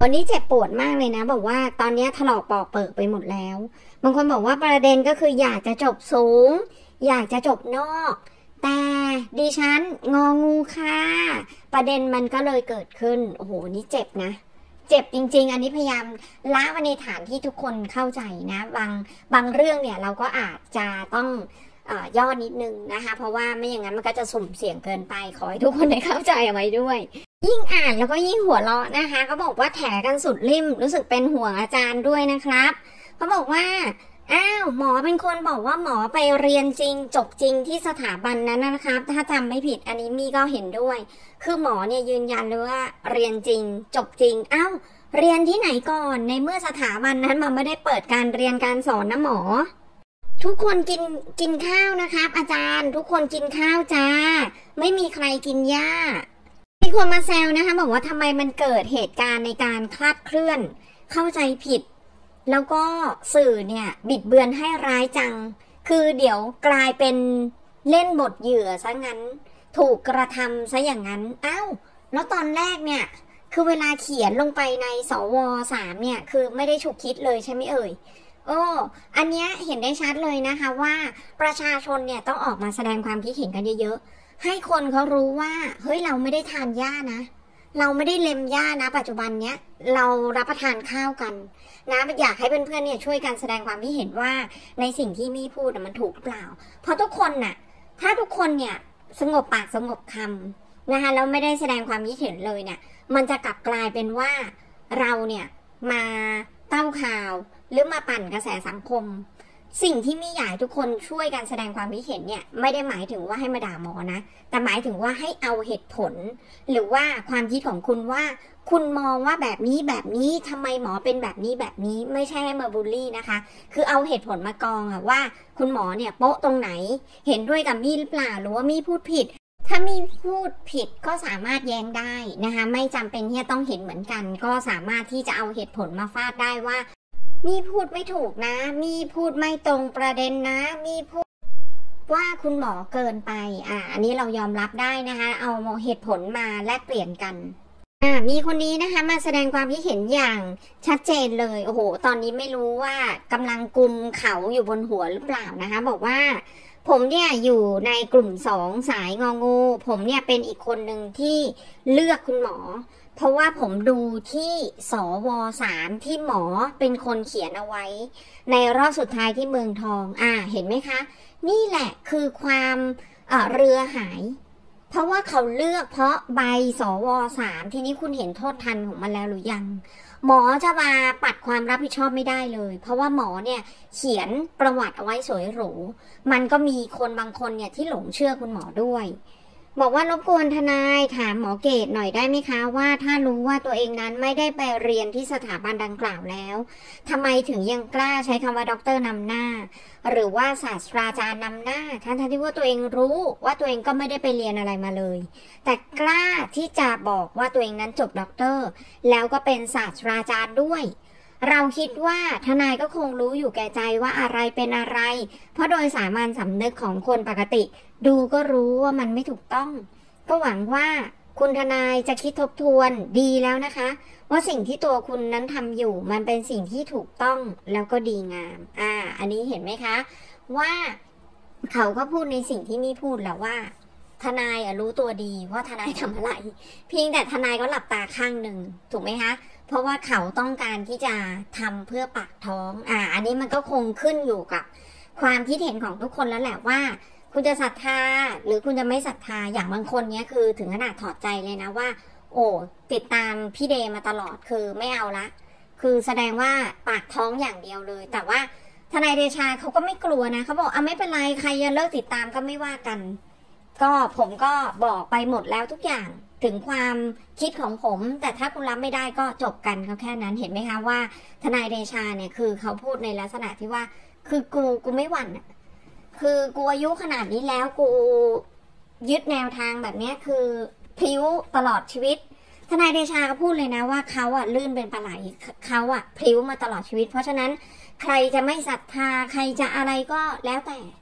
วันนี้เจ็บปวดมากเลยนะบอกว่าตอนนี้ถลอกปอกเปิกไปหมดแล้วบางคนบอกว่าประเด็นก็คืออยากจะจบสูงอยากจะจบนอกแต่ดิฉันงองูค่ะประเด็นมันก็เลยเกิดขึ้นโอ้โหนี่เจ็บนะเจ็บจริงๆอันนี้พยายามละไว้ในฐานที่ทุกคนเข้าใจนะบางเรื่องเนี่ยเราก็อาจจะต้องย่อนิดนึงนะคะเพราะว่าไม่อย่างนั้นมันก็จะสุ่มเสี่ยงเกินไปขอให้ทุกคนได้เข้าใจเอาไว้ด้วยยิ่งอ่านแล้วก็ยิ่งหัวเราะนะคะเขาบอกว่าแถกันสุดริ่มรู้สึกเป็นห่วงอาจารย์ด้วยนะครับเขาบอกว่าอ้าวหมอเป็นคนบอกว่าหมอไปเรียนจริงจบจริงที่สถาบันนั้นนะครับถ้าจำไม่ผิดอันนี้มี่ก็เห็นด้วยคือหมอเนี่ยยืนยันเลยว่าเรียนจริงจบจริงอ้าวเรียนที่ไหนก่อนในเมื่อสถาบันนั้นมันไม่ได้เปิดการเรียนการสอนนะหมอทุกคนกินข้าวนะครับอาจารย์ทุกคนกินข้าวจ้าไม่มีใครกินหญ้ามีคนมาแซวนะคะบอกว่าทำไมมันเกิดเหตุการณ์ในการคลาดเคลื่อนเข้าใจผิดแล้วก็สื่อเนี่ยบิดเบือนให้ร้ายจังคือเดี๋ยวกลายเป็นเล่นบทเหยื่อซะงั้นถูกกระทำซะอย่างนั้นอ้าวแล้วตอนแรกเนี่ยคือเวลาเขียนลงไปในสว.3เนี่ยคือไม่ได้ฉุกคิดเลยใช่ไหมเอ่ยอันเนี้ยเห็นได้ชัดเลยนะคะว่าประชาชนเนี่ยต้องออกมาแสดงความคิดเห็นกันเยอะๆให้คนเขารู้ว่าเฮ้ยเราไม่ได้ทานหญ้านะเราไม่ได้เล็มหญ้านะปัจจุบันเนี้ยเรารับประทานข้าวกันนะอยากให้เพื่อนๆเนี่ยช่วยกันแสดงความคิดเห็นว่าในสิ่งที่มี่พูดมันถูกหรือเปล่าเพราะทุกคนน่ะถ้าทุกคนเนี่ยสงบปากสงบคำนะคะแล้วไม่ได้แสดงความคิดเห็นเลยเนี่ยมันจะกลับกลายเป็นว่าเราเนี่ยมาเต้าข่าวหรือมาปั่นกระแสสังคมสิ่งที่มี่อยากทุกคนช่วยกันแสดงความคิดเห็นเนี่ยไม่ได้หมายถึงว่าให้มาด่าหมอนะแต่หมายถึงว่าให้เอาเหตุผลหรือว่าความคิดของคุณว่าคุณมองว่าแบบนี้ทำไมหมอเป็นแบบนี้ไม่ใช่ให้มาบูลลี่นะคะคือเอาเหตุผลมากองอะว่าคุณหมอเนี่ยโป๊ะตรงไหนเห็นด้วยกับมี่หรือเปล่าหรือว่ามี่พูดผิดถ้ามี่พูดผิดก็สามารถแย้งได้นะคะไม่จำเป็นที่จะต้องเห็นเหมือนกันก็สามารถที่จะเอาเหตุผลมาฟาดได้ว่ามี่พูดไม่ถูกนะมี่พูดไม่ตรงประเด็นนะมี่พูดว่าคุณหมอเกินไปอันนี้เรายอมรับได้นะคะเอาเหตุผลมาแลกเปลี่ยนกันมีคนนี้นะคะมาแสดงความคิดเห็นอย่างชัดเจนเลยโอ้โหตอนนี้ไม่รู้ว่ากำลังกุมเขาอยู่บนหัวหรือเปล่านะคะบอกว่าผมเนี่ยอยู่ในกลุ่ม2สายงองูผมเนี่ยเป็นอีกคนหนึ่งที่เลือกคุณหมอเพราะว่าผมดูที่สว.3ที่หมอเป็นคนเขียนเอาไว้ในรอบสุดท้ายที่เมืองทองเห็นไหมคะนี่แหละคือความเรือหายเพราะว่าเขาเลือกเพราะใบสว.3ทีนี้คุณเห็นโทษทันของมันแล้วหรือยังหมอจะมาปัดความรับผิดชอบไม่ได้เลยเพราะว่าหมอเนี่ยเขียนประวัติเอาไว้สวยหรูมันก็มีคนบางคนเนี่ยที่หลงเชื่อคุณหมอด้วยบอกว่ารบกวนทนายถามหมอเกตหน่อยได้ไหมคะว่าถ้ารู้ว่าตัวเองนั้นไม่ได้ไปเรียนที่สถาบันดังกล่าวแล้วทำไมถึงยังกล้าใช้คำว่าด็อกเตอร์นำหน้าหรือว่าศาสตราจารย์นำหน้าทั้งที่ว่าตัวเองรู้ว่าตัวเองก็ไม่ได้ไปเรียนอะไรมาเลยแต่กล้าที่จะบอกว่าตัวเองนั้นจบด็อกเตอร์แล้วก็เป็นศาสตราจารย์ด้วยเราคิดว่าทนายก็คงรู้อยู่แก่ใจว่าอะไรเป็นอะไรเพราะโดยสามัญสำนึกของคนปกติดูก็รู้ว่ามันไม่ถูกต้องก็หวังว่าคุณทนายจะคิดทบทวนดีแล้วนะคะว่าสิ่งที่ตัวคุณนั้นทำอยู่มันเป็นสิ่งที่ถูกต้องแล้วก็ดีงามอันนี้เห็นไหมคะว่าเขาก็พูดในสิ่งที่มี่พูดแล้วว่าทนายรู้ตัวดีว่าทนายทำอะไรเพียงแต่ทนายก็หลับตาข้างหนึ่งถูกไหมคะเพราะว่าเขาต้องการที่จะทำเพื่อปากท้องอันนี้มันก็คงขึ้นอยู่กับความคิดเห็นของทุกคนแล้วแหละว่าคุณจะศรัทธาหรือคุณจะไม่ศรัทธาอย่างบางคนเนี้ยคือถึงขนาดถอดใจเลยนะว่าโอ้ติดตามพี่เดย์มาตลอดคือไม่เอาละคือแสดงว่าปากท้องอย่างเดียวเลยแต่ว่าทนายเดชาเขาก็ไม่กลัวนะเขาบอกไม่เป็นไรใครจะเลิกติดตามก็ไม่ว่ากันก็ผมก็บอกไปหมดแล้วทุกอย่างถึงความคิดของผมแต่ถ้าคุณรับไม่ได้ก็จบกันเขาแค่นั้นเห็นไหมคะว่าทนายเดชาเนี่ยคือเขาพูดในลักษณะที่ว่าคือกูไม่หวั่นคือกูอายุขนาดนี้แล้วกูยึดแนวทางแบบนี้คือพลิ้วตลอดชีวิตทนายเดชาก็พูดเลยนะว่าเขาลื่นเป็นปลาไหลเขาพลิ้วมาตลอดชีวิตเพราะฉะนั้นใครจะไม่ศรัทธาใครจะอะไรก็แล้วแต่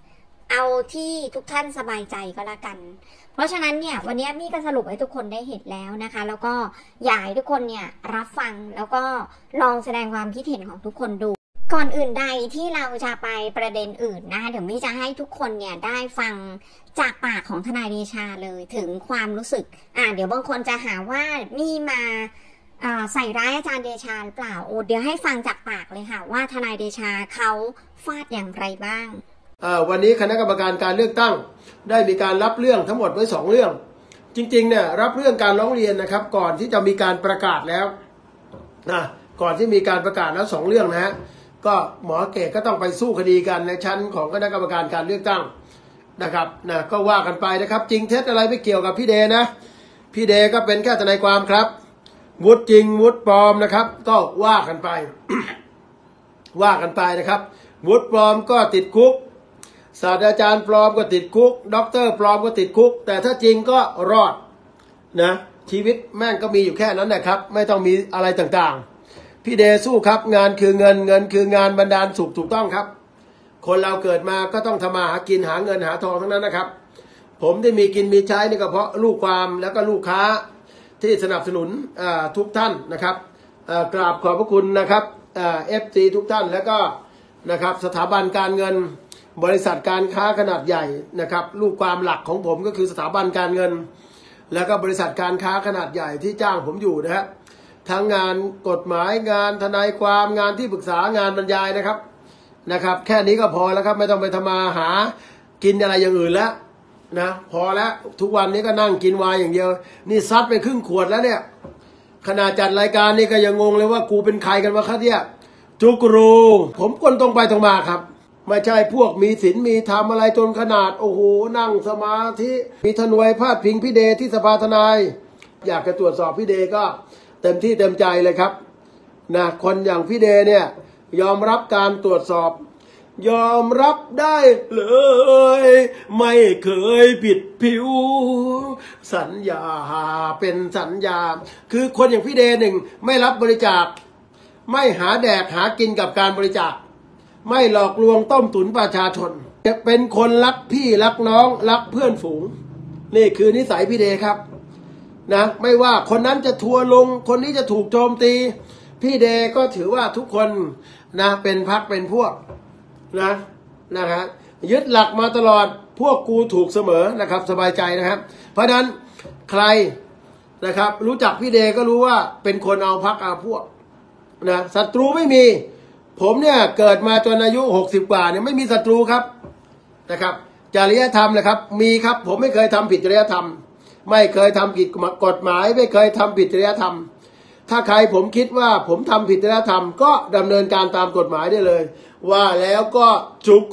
เอาที่ทุกท่านสบายใจก็แล้วกันเพราะฉะนั้นเนี่ยวันนี้มี่ก็สรุปให้ทุกคนได้เห็นแล้วนะคะแล้วก็อยากให้ทุกคนเนี่ยรับฟังแล้วก็ลองแสดงความคิดเห็นของทุกคนดูก่อนอื่นใดที่เราจะไปประเด็นอื่นนะคะเดี๋ยวมี่จะให้ทุกคนเนี่ยได้ฟังจากปากของทนายเดชาเลยถึงความรู้สึกเดี๋ยวบางคนจะหาว่ามี่มาใส่ร้ายอาจารย์เดชาหรือเปล่าเดี๋ยวให้ฟังจากปากเลยค่ะว่าทนายเดชาเขาฟาดอย่างไรบ้างวันนี้คณะกรรมการการเลือกตั้งได้มีการรับเรื่องทั้งหมดไว้2เรื่องจริงๆเนี่ยรับเรื่องการร้องเรียนนะครับก่อนที่จะมีการประกาศแล้วก่อนที่มีการประกาศแล้ว2เรื่องนะฮะก็หมอเกตก็ต้องไปสู้คดีกันในชั้นของคณะกรรมการการเลือกตั้งนะครับก็ว่ากันไปนะครับจริงเท็จอะไรไม่เกี่ยวกับพี่เดนะพี่เดก็เป็นแค่ทนายความครับวุฒิจริงวุฒิปลอมนะครับก็ว่ากันไป ว่ากันไปนะครับวุฒิปลอมก็ติดคุกศาสตราจารย์ปลอมก็ติดคุกด็อกเตอร์ปลอมก็ติดคุกแต่ถ้าจริงก็รอดนะชีวิตแม่งก็มีอยู่แค่นั้นนะครับไม่ต้องมีอะไรต่างๆพี่เดสู้ครับงานคือเงินเงินคืองานบรรดาลสุขถูกต้องครับคนเราเกิดมาก็ต้องทำมาหากินหาเงินหาทองทั้งนั้นนะครับผมได้มีกินมีใช้นี่ก็เพราะลูกความแล้วก็ลูกค้าที่สนับสนุนทุกท่านนะครับกราบขอบพระคุณนะครับFC ทุกท่านแล้วก็นะครับสถาบันการเงินบริษัทการค้าขนาดใหญ่นะครับลูกความหลักของผมก็คือสถาบันการเงินแล้วก็บริษัทการค้าขนาดใหญ่ที่จ้างผมอยู่นะครับทั้งงานกฎหมายงานทนายความงานที่ปรึกษางานบรรยายนะครับแค่นี้ก็พอแล้วครับไม่ต้องไปทำมาหากินอะไรอย่างอื่นแล้วนะพอแล้วทุกวันนี้ก็นั่งกินวายอย่างเดียวนี่ซัดไปครึ่งขวดแล้วเนี่ยขณะจัดรายการนี่ก็ยังงงเลยว่ากูเป็นใครกันวะครับเนี่ยจุกรูผมคนตรงไปตรงมาครับไม่ใช่พวกมีศีลมีธรรมอะไรจนขนาดโอ้โหนั่งสมาธิมีทนวยพาดพิงพี่เดที่สภาทนายอยากจะตรวจสอบพี่เดก็เต็มที่เต็มใจเลยครับนะคนอย่างพี่เดเนี่ยยอมรับการตรวจสอบยอมรับได้เลยไม่เคยผิดผิวสัญญาเป็นสัญญาคือคนอย่างพี่เดหนึ่งไม่รับบริจาคไม่หาแดกหากินกับการบริจาคไม่หลอกลวงต้มตุ๋นประชาชนจะเป็นคนรักพี่รักน้องรักเพื่อนฝูงนี่คือนิสัยพี่เดครับนะไม่ว่าคนนั้นจะทัวลงคนนี้จะถูกโจมตีพี่เดก็ถือว่าทุกคนนะเป็นพรรคเป็นพวกนะครับยึดหลักมาตลอดพวกกูถูกเสมอนะครับสบายใจนะครับเพราะนั้นใครนะครับรู้จักพี่เดก็รู้ว่าเป็นคนเอาพรรคเอาพวกนะศัตรูไม่มีผมเนี่ยเกิดมาจนอายุ60กว่าเนี่ยไม่มีศัตรูครับนะครับจริยธรรมนะครับมีครับผมไม่เคยทำผิดจริยธรรมไม่เคยทำผิดกฎหมายไม่เคยทำผิดจริยธรรมถ้าใครผมคิดว่าผมทำผิดจริยธรรมก็ดำเนินการตามกฎหมายได้เลยว่าแล้วก็จุก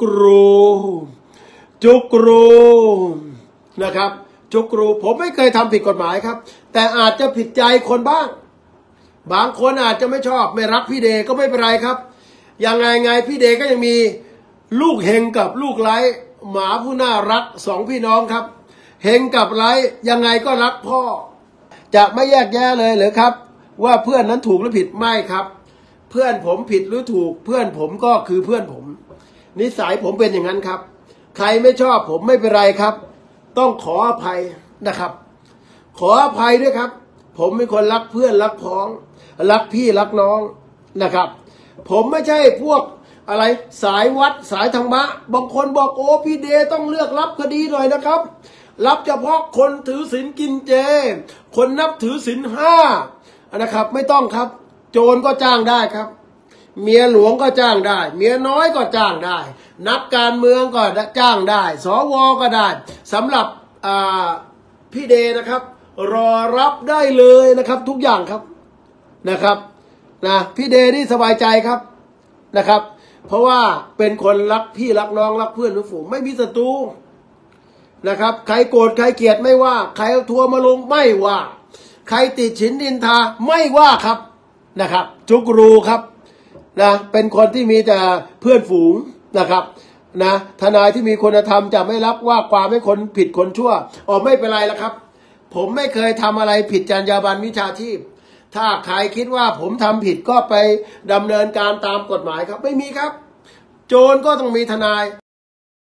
รูนะครับจุกรูผมไม่เคยทำผิดกฎหมายครับแต่อาจจะผิดใจคนบ้างบางคนอาจจะไม่ชอบไม่รักพี่เดก็ไม่เป็นไรครับยังไงพี่เดก็ยังมีลูกเฮงกับลูกไร้หมาผู้น่ารัก2พี่น้องครับเฮงกับไร้ยังไงก็รักพ่อจะไม่แยกแยะเลยหรือครับว่าเพื่อนนั้นถูกหรือผิดไม่ครับเพื่อนผมผิดหรือถูกเพื่อนผมก็คือเพื่อนผมนิสัยผมเป็นอย่างนั้นครับใครไม่ชอบผมไม่เป็นไรครับต้องขออภัยนะครับขออภัยด้วยครับผมเป็นคนรักเพื่อนรักพ้องรักพี่รักน้องนะครับผมไม่ใช่พวกอะไรสายวัดสายธรรมะบางคนบอกโอ้พี่เดต้องเลือกรับคดีหน่อยนะครับรับเฉพาะคนถือศีลกินเจคนนับถือศีล5นะครับไม่ต้องครับโจรก็จ้างได้ครับเมียหลวงก็จ้างได้เมียน้อยก็จ้างได้นักการเมืองก็จ้างได้สวก็ได้สำหรับพี่เดนะครับรอรับได้เลยนะครับทุกอย่างครับนะครับนะพี่เดนี่สบายใจครับนะครับเพราะว่าเป็นคนรักพี่รักน้องรักเพื่อนรักฝูงไม่มีศัตรูนะครับใครโกรธใครเกลียดไม่ว่าใครเอาทัวร์มาลงไม่ว่าใครติดฉินดินทาไม่ว่าครับนะครับจุกรูครับนะเป็นคนที่มีแต่เพื่อนฝูงนะครับนะทนายที่มีคุณธรรมจะไม่รับว่าความให้คนผิดคนชั่วไม่เป็นไรแล้วครับผมไม่เคยทำอะไรผิดจรรยาบรรณวิชาชีพถ้าใครคิดว่าผมทำผิดก็ไปดำเนินการตามกฎหมายครับไม่มีครับโจรก็ต้องมีทนาย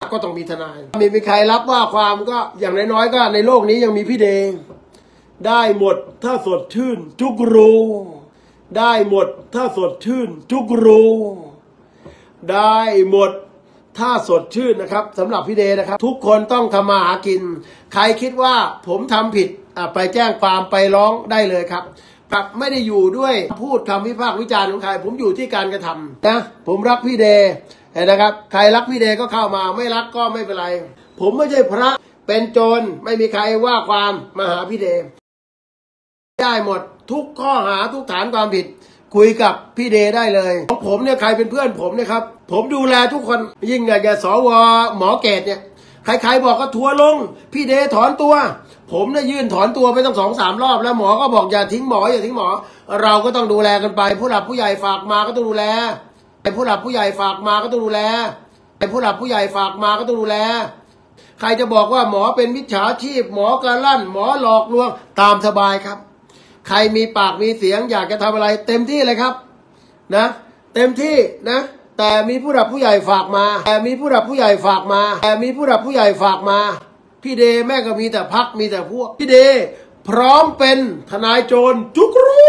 ก็ต้องมีทนายมีใครรับว่าความก็อย่างน้อยๆก็ในโลกนี้ยังมีพี่เดงได้หมดถ้าสดชื่นทุกรูได้หมดถ้าสดชื่นทุกรูได้หมดถ้าสดชื่นนะครับสำหรับพี่เดนะครับทุกคนต้องทำมาหากินใครคิดว่าผมทำผิดไปแจ้งความไปร้องได้เลยครับไม่ได้อยู่ด้วยพูดคำวิพากษ์วิจารณ์ของใครผมอยู่ที่การกระทำนะผมรักพี่เดนะครับใครรักพี่เดก็เข้ามาไม่รักก็ไม่เป็นไรผมไม่ใช่พระเป็นโจรไม่มีใครว่าความมาหาพี่เดได้หมดทุกข้อหาทุกฐานความผิดคุยกับพี่เดได้เลยของผมเนี่ยใครเป็นเพื่อนผมเนี่ยครับผมดูแลทุกคนยิ่งอย่างสวหมอเกตเนี่ยใครๆบอกก็ทัวลงพี่เดถอนตัวผมเนี่ยยื่นถอนตัวไปตั้ง2-3 รอบแล้วหมอก็บอกอย่าทิ้งหมออย่าทิ้งหมอเราก็ต้องดูแลกันไปผู้หลักผู้ใหญ่ฝากมาก็ต้องดูแลผู้หลักผู้ใหญ่ฝากมาก็ต้องดูแลผู้หลักผู้ใหญ่ฝากมาก็ต้องดูแลใครจะบอกว่าหมอเป็นมิจฉาชีพหมอกระลั่นหมอหลอกลวงตามสบายครับใครมีปากมีเสียงอยากจะทำอะไรเต็มที่เลยครับนะเต็มที่นะแต่มีผู้หลักผู้ใหญ่ฝากมาพี่เดแม่ก็มีแต่พักมีแต่พวกพี่เดพร้อมเป็นทนายโจรทุกรู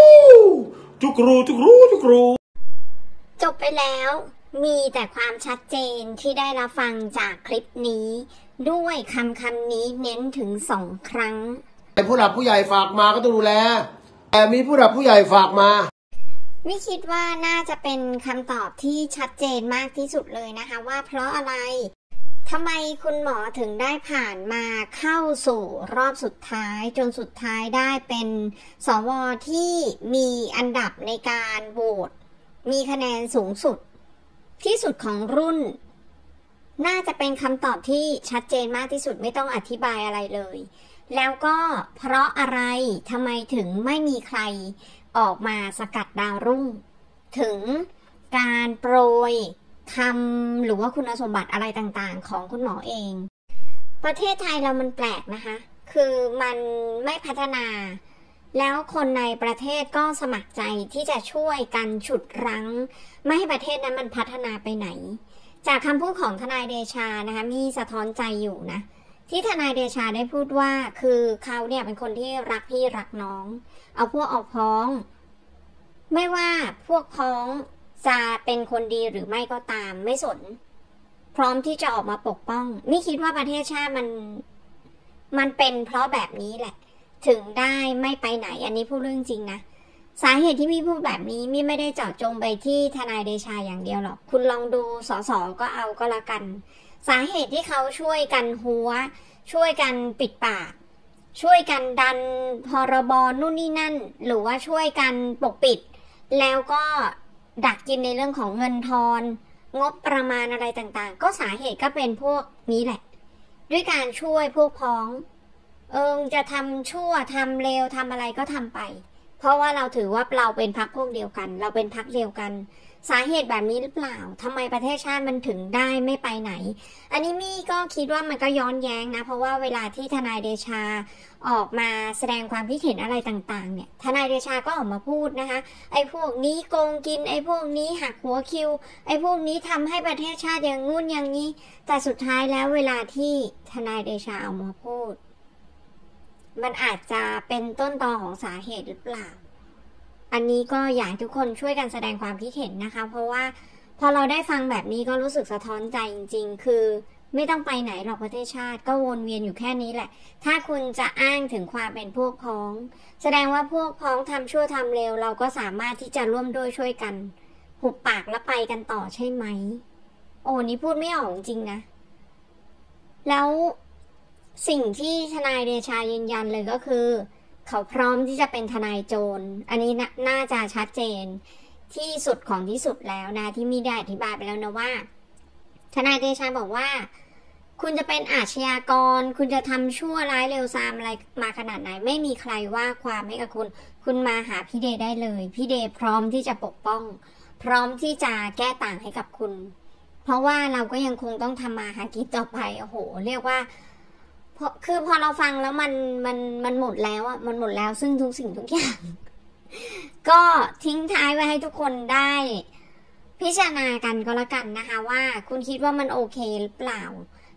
จบไปแล้วมีแต่ความชัดเจนที่ได้รับฟังจากคลิปนี้ด้วยคำนี้เน้นถึง2 ครั้งผู้หลักผู้ใหญ่ฝากมาก็ต้องดูแลแต่มีผู้หลักผู้ใหญ่ฝากมาวิคิดว่าน่าจะเป็นคำตอบที่ชัดเจนมากที่สุดเลยนะคะว่าเพราะอะไรทำไมคุณหมอถึงได้ผ่านมาเข้าสู่รอบสุดท้ายจนสุดท้ายได้เป็นสวที่มีอันดับในการโหวตมีคะแนนสูงสุดที่สุดของรุ่นน่าจะเป็นคำตอบที่ชัดเจนมากที่สุดไม่ต้องอธิบายอะไรเลยแล้วก็เพราะอะไรทำไมถึงไม่มีใครออกมาสกัดดาวรุ่งถึงการโปรยคำหรือว่าคุณสมบัติอะไรต่างๆของคุณหมอเองประเทศไทยเรามันแปลกนะคะคือมันไม่พัฒนาแล้วคนในประเทศก็สมัครใจที่จะช่วยกันฉุดรั้งไม่ให้ประเทศนั้นมันพัฒนาไปไหนจากคำพูดของทนายเดชานะคะมีสะท้อนใจอยู่นะที่ทนายเดชาได้พูดว่าคือเขาเนี่ยเป็นคนที่รักพี่รักน้องเอาพวกเอาพ้องไม่ว่าพวกพ้องจะเป็นคนดีหรือไม่ก็ตามไม่สนพร้อมที่จะออกมาปกป้องไม่คิดว่าประเทศชาติมันเป็นเพราะแบบนี้แหละถึงได้ไม่ไปไหนอันนี้พูดเรื่องจริงนะสาเหตุที่พี่พูดแบบนี้มี่ไม่ได้เจาะจงไปที่ทนายเดชาอย่างเดียวหรอกคุณลองดูสสก็เอาก็แล้วกันสาเหตุที่เขาช่วยกันหัวช่วยกันปิดปากช่วยกันดันพรบนู่นนี่นั่นหรือว่าช่วยกันปกปิดแล้วก็ดักกินในเรื่องของเงินทอนงบประมาณอะไรต่างๆก็สาเหตุก็เป็นพวกนี้แหละด้วยการช่วยพวกพ้องจะทำชั่วทำเลวทำอะไรก็ทำไปเพราะว่าเราถือว่าเราเป็นพรรคพวกเดียวกันเราเป็นพรรคเดียวกันสาเหตุแบบนี้หรือเปล่าทำไมประเทศชาติมันถึงได้ไม่ไปไหนอันนี้มี่ก็คิดว่ามันก็ย้อนแย้งนะเพราะว่าเวลาที่ทนายเดชาออกมาแสดงความคิดเห็นอะไรต่างๆเนี่ยทนายเดชาก็ออกมาพูดนะคะไอ้พวกนี้โกงกินไอ้พวกนี้หักหัวคิวไอ้พวกนี้ทำให้ประเทศชาติอย่างงู้นอย่างนี้แต่สุดท้ายแล้วเวลาที่ทนายเดชาออกมาพูดมันอาจจะเป็นต้นตอของสาเหตุหรือเปล่าอันนี้ก็อยากให้ทุกคนช่วยกันแสดงความคิดเห็นนะคะเพราะว่าพอเราได้ฟังแบบนี้ก็รู้สึกสะท้อนใจจริงๆคือไม่ต้องไปไหนหรอกประเทศชาติก็วนเวียนอยู่แค่นี้แหละถ้าคุณจะอ้างถึงความเป็นพวกพ้องแสดงว่าพวกพ้องทำชั่วทำเลวเราก็สามารถที่จะร่วมด้วยช่วยกันหุบปากแล้วไปกันต่อใช่ไหมโอ้นี่พูดไม่ออกจริงนะแล้วสิ่งที่ทนายเดชายืนยันเลยก็คือเขาพร้อมที่จะเป็นทนายโจรอันนี้น่าจะชัดเจนที่สุดของที่สุดแล้วนะที่มีได้อธิบายไปแล้วนะว่าทนายเดชาบอกว่าคุณจะเป็นอาชญากรคุณจะทำชั่วร้ายเร็วซามอะไรมาขนาดไหนไม่มีใครว่าความให้กับคุณมาหาพี่เดได้เลยพี่เดพร้อมที่จะปกป้องพร้อมที่จะแก้ต่างให้กับคุณเพราะว่าเราก็ยังคงต้องทำมาหากินต่อไปโอ้โหเรียกว่าคือพอเราฟังแล้วมันหมดแล้วอ่ะมันหมดแล้วซึ่งทุกสิ่งทุกอย่าง ก็ทิ้งท้ายไว้ให้ทุกคนได้พิจารณากันก็แล้วกันนะคะว่าคุณคิดว่ามันโอเคหรือเปล่า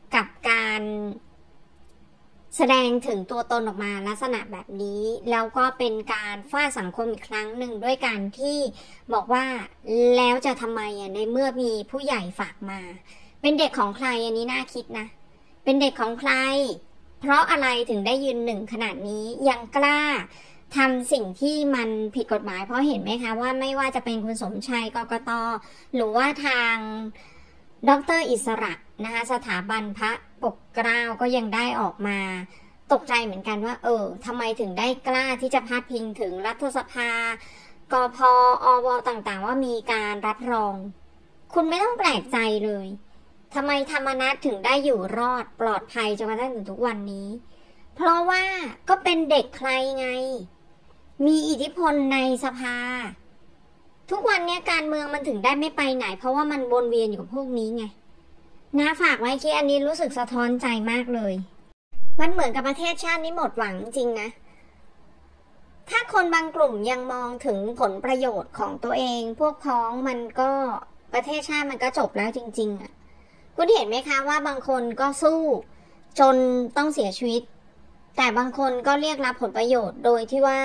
กับการแสดงถึงตัวตนออกมาลักษณะแบบนี้แล้วก็เป็นการฟาดสังคมอีกครั้งหนึ่งด้วยการที่บอกว่าแล้วจะทำไมในเมื่อมีผู้ใหญ่ฝากมาเป็นเด็กของใครอันนี้น่าคิดนะเป็นเด็กของใครเพราะอะไรถึงได้ยืนหนึ่งขนาดนี้ยังกล้าทำสิ่งที่มันผิดกฎหมายเพราะเห็นไหมคะว่าไม่ว่าจะเป็นคุณสมชัยกกต.หรือว่าทางดร.อิสระนะคะสถาบันพระปกเกล้าก็ยังได้ออกมาตกใจเหมือนกันว่าทำไมถึงได้กล้าที่จะพาดพิงถึงรัฐสภากพ.อว.ต่างๆว่ามีการรับรองคุณไม่ต้องแปลกใจเลยทำไมธรรมนัสถึงได้อยู่รอดปลอดภัยจนกระทั่งถึงทุกวันนี้เพราะว่าก็เป็นเด็กใครไงมีอิทธิพลในสภาทุกวันนี้การเมืองมันถึงได้ไม่ไปไหนเพราะว่ามันวนเวียนอยู่กับพวกนี้ไงนะฝากไว้คิดอันนี้รู้สึกสะท้อนใจมากเลยมันเหมือนกับประเทศชาตินี้หมดหวังจริงนะถ้าคนบางกลุ่มยังมองถึงผลประโยชน์ของตัวเองพวกพ้องมันก็ประเทศชาติมันก็จบแล้วจริงๆอ่ะคุณเห็นไหมคะว่าบางคนก็สู้จนต้องเสียชีวิตแต่บางคนก็เรียกรับผลประโยชน์โดยที่ว่า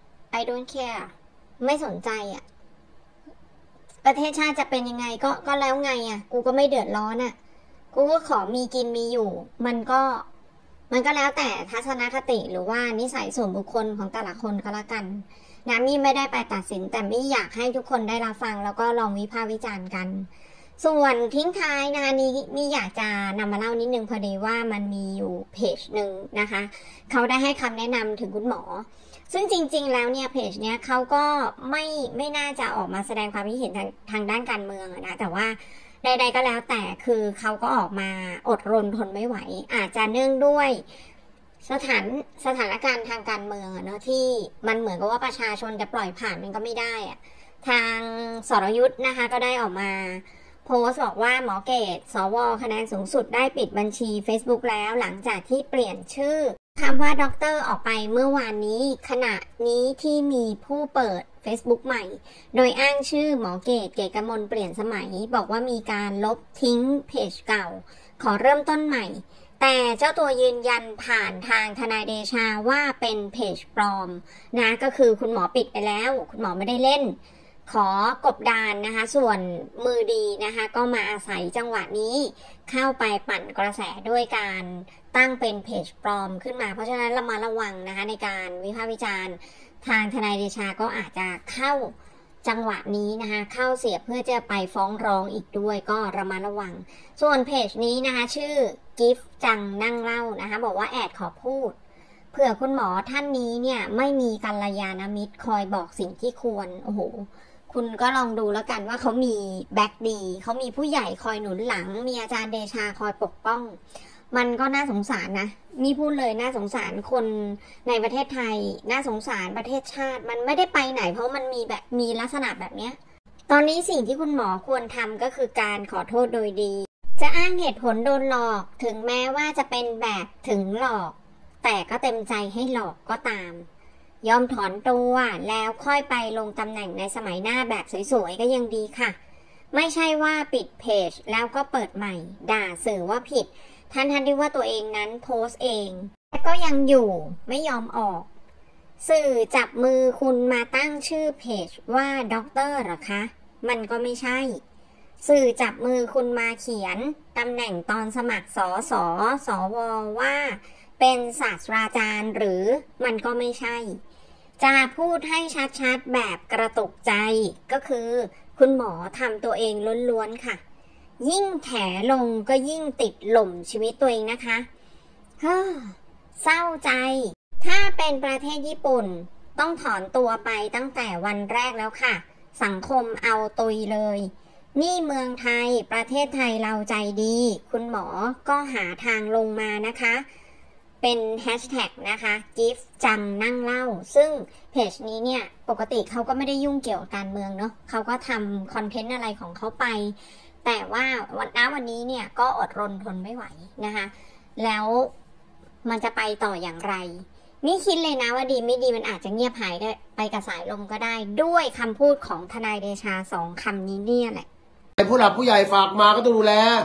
I don't care ไม่สนใจอ่ะประเทศชาติจะเป็นยังไงก็แล้วไงอ่ะกูก็ไม่เดือดร้อนอ่ะกูก็ขอมีกินมีอยู่มันก็แล้วแต่ทัศนคติหรือว่านิสัยส่วนบุคคลของแต่ละคนก็แล้วกันนะมี่ไม่ได้ไปตัดสินแต่มี่อยากให้ทุกคนได้รับฟังแล้วก็ลองวิพากษ์วิจารณ์กันส่วนทิ้งท้ายนะคะนี่มี่อยากจะนำมาเล่านิดนึงพอดีว่ามันมีอยู่เพจหนึ่งนะคะเขาได้ให้คำแนะนำถึงคุณหมอซึ่งจริงๆแล้วเนี่ยเพจเนี้ยเขาก็ไม่น่าจะออกมาแสดงความคิดเห็นทางด้านการเมืองนะแต่ว่าใดๆก็แล้วแต่คือเขาก็ออกมาอดรนทนไม่ไหวอาจจะเนื่องด้วยสถานการณ์ทางการเมืองเนาะที่มันเหมือนกับว่าประชาชนจะปล่อยผ่านมันก็ไม่ได้อะทางสรยุทธนะคะก็ได้ออกมาโพสต์บอกว่าหมอเกตสวคะแนนสูงสุดได้ปิดบัญชี Facebook แล้วหลังจากที่เปลี่ยนชื่อคำว่าด็อกเตอร์ออกไปเมื่อวานนี้ขณะนี้ที่มีผู้เปิด Facebook ใหม่โดยอ้างชื่อหมอเกตกมลเปลี่ยนสมัยบอกว่ามีการลบทิ้งเพจเก่าขอเริ่มต้นใหม่แต่เจ้าตัวยืนยันผ่านทางทนายเดชาว่าเป็นเพจปลอมนะก็คือคุณหมอปิดไปแล้วคุณหมอไม่ได้เล่นขอกบดานนะคะส่วนมือดีนะคะก็มาอาศัยจังหวะนี้เข้าไปปั่นกระแสด้วยการตั้งเป็นเพจปลอมขึ้นมาเพราะฉะนั้นเรามาระวังนะคะในการวิพากษ์วิจารณ์ทางทนายเดชาก็อาจจะเข้าจังหวะนี้นะคะเข้าเสียบเพื่อจะไปฟ้องร้องอีกด้วยก็ระมัดระวังส่วนเพจนี้นะคะชื่อกิฟจังนั่งเล่านะคะบอกว่าแอดขอพูดเผื่อคุณหมอท่านนี้เนี่ยไม่มีกัลยาณมิตรคอยบอกสิ่งที่ควรโอ้โหคุณก็ลองดูแล้วกันว่าเขามีแบ็คดีเขามีผู้ใหญ่คอยหนุนหลังมีอาจารย์เดชาคอยปกป้องมันก็น่าสงสารนะมีพูดเลยน่าสงสารคนในประเทศไทยน่าสงสารประเทศชาติมันไม่ได้ไปไหนเพราะมันมีลักษณะแบบเนี้ยตอนนี้สิ่งที่คุณหมอควรทำก็คือการขอโทษโดยดีจะอ้างเหตุผลโดนหลอกถึงแม้ว่าจะเป็นแบบถึงหลอกแต่ก็เต็มใจให้หลอกก็ตามยอมถอนตัวแล้วค่อยไปลงตำแหน่งในสมัยหน้าแบบสวยๆก็ยังดีค่ะไม่ใช่ว่าปิดเพจแล้วก็เปิดใหม่ด่าสื่อว่าผิดทันที่ว่าตัวเองนั้นโพสต์เองแต่ก็ยังอยู่ไม่ยอมออกสื่อจับมือคุณมาตั้งชื่อเพจว่าด็อกเตอร์เหรอคะมันก็ไม่ใช่สื่อจับมือคุณมาเขียนตำแหน่งตอนสมัครสวว่าเป็นศาสตราจารย์หรือมันก็ไม่ใช่จะพูดให้ชัดๆแบบกระตุกใจก็คือคุณหมอทำตัวเองล้วนๆค่ะยิ่งแถลงก็ยิ่งติดหล่มชีวิตตัวเองนะคะเศร้าใจถ้าเป็นประเทศญี่ปุ่นต้องถอนตัวไปตั้งแต่วันแรกแล้วค่ะสังคมเอาตุยเลยนี่เมืองไทยประเทศไทยเราใจดีคุณหมอก็หาทางลงมานะคะเป็นแฮชแท็กนะคะกิฟจังนั่งเล่าซึ่งเพจนี้เนี่ยปกติเขาก็ไม่ได้ยุ่งเกี่ยวกับการเมืองเนาะเขาก็ทำคอนเทนต์อะไรของเขาไปแต่ว่าวันนี้เนี่ยก็อดรนทนไม่ไหวนะคะแล้วมันจะไปต่ออย่างไรนี่คิดเลยนะว่าดีไม่ดีมันอาจจะเงียบหายไปกับสายลมก็ได้ด้วยคำพูดของทนายเดชา2 คำนี้เนี่ยแหละผู้หลักผู้ใหญ่ฝากมาก็ต้องดูแล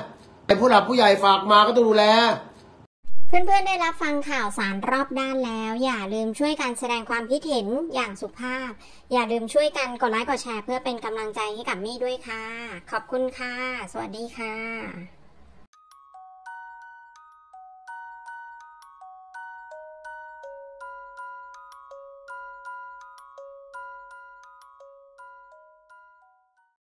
ผู้หลักผู้ใหญ่ฝากมาก็ต้องดูแลเพื่อนๆได้รับฟังข่าวสารรอบด้านแล้วอย่าลืมช่วยกันแสดงความคิดเห็นอย่างสุภาพอย่าลืมช่วยกันกดไลค์กดแชร์เพื่อเป็นกำลังใจให้กับมี่ด้วยค่ะขอบคุณค่ะสวัสดีค่ะ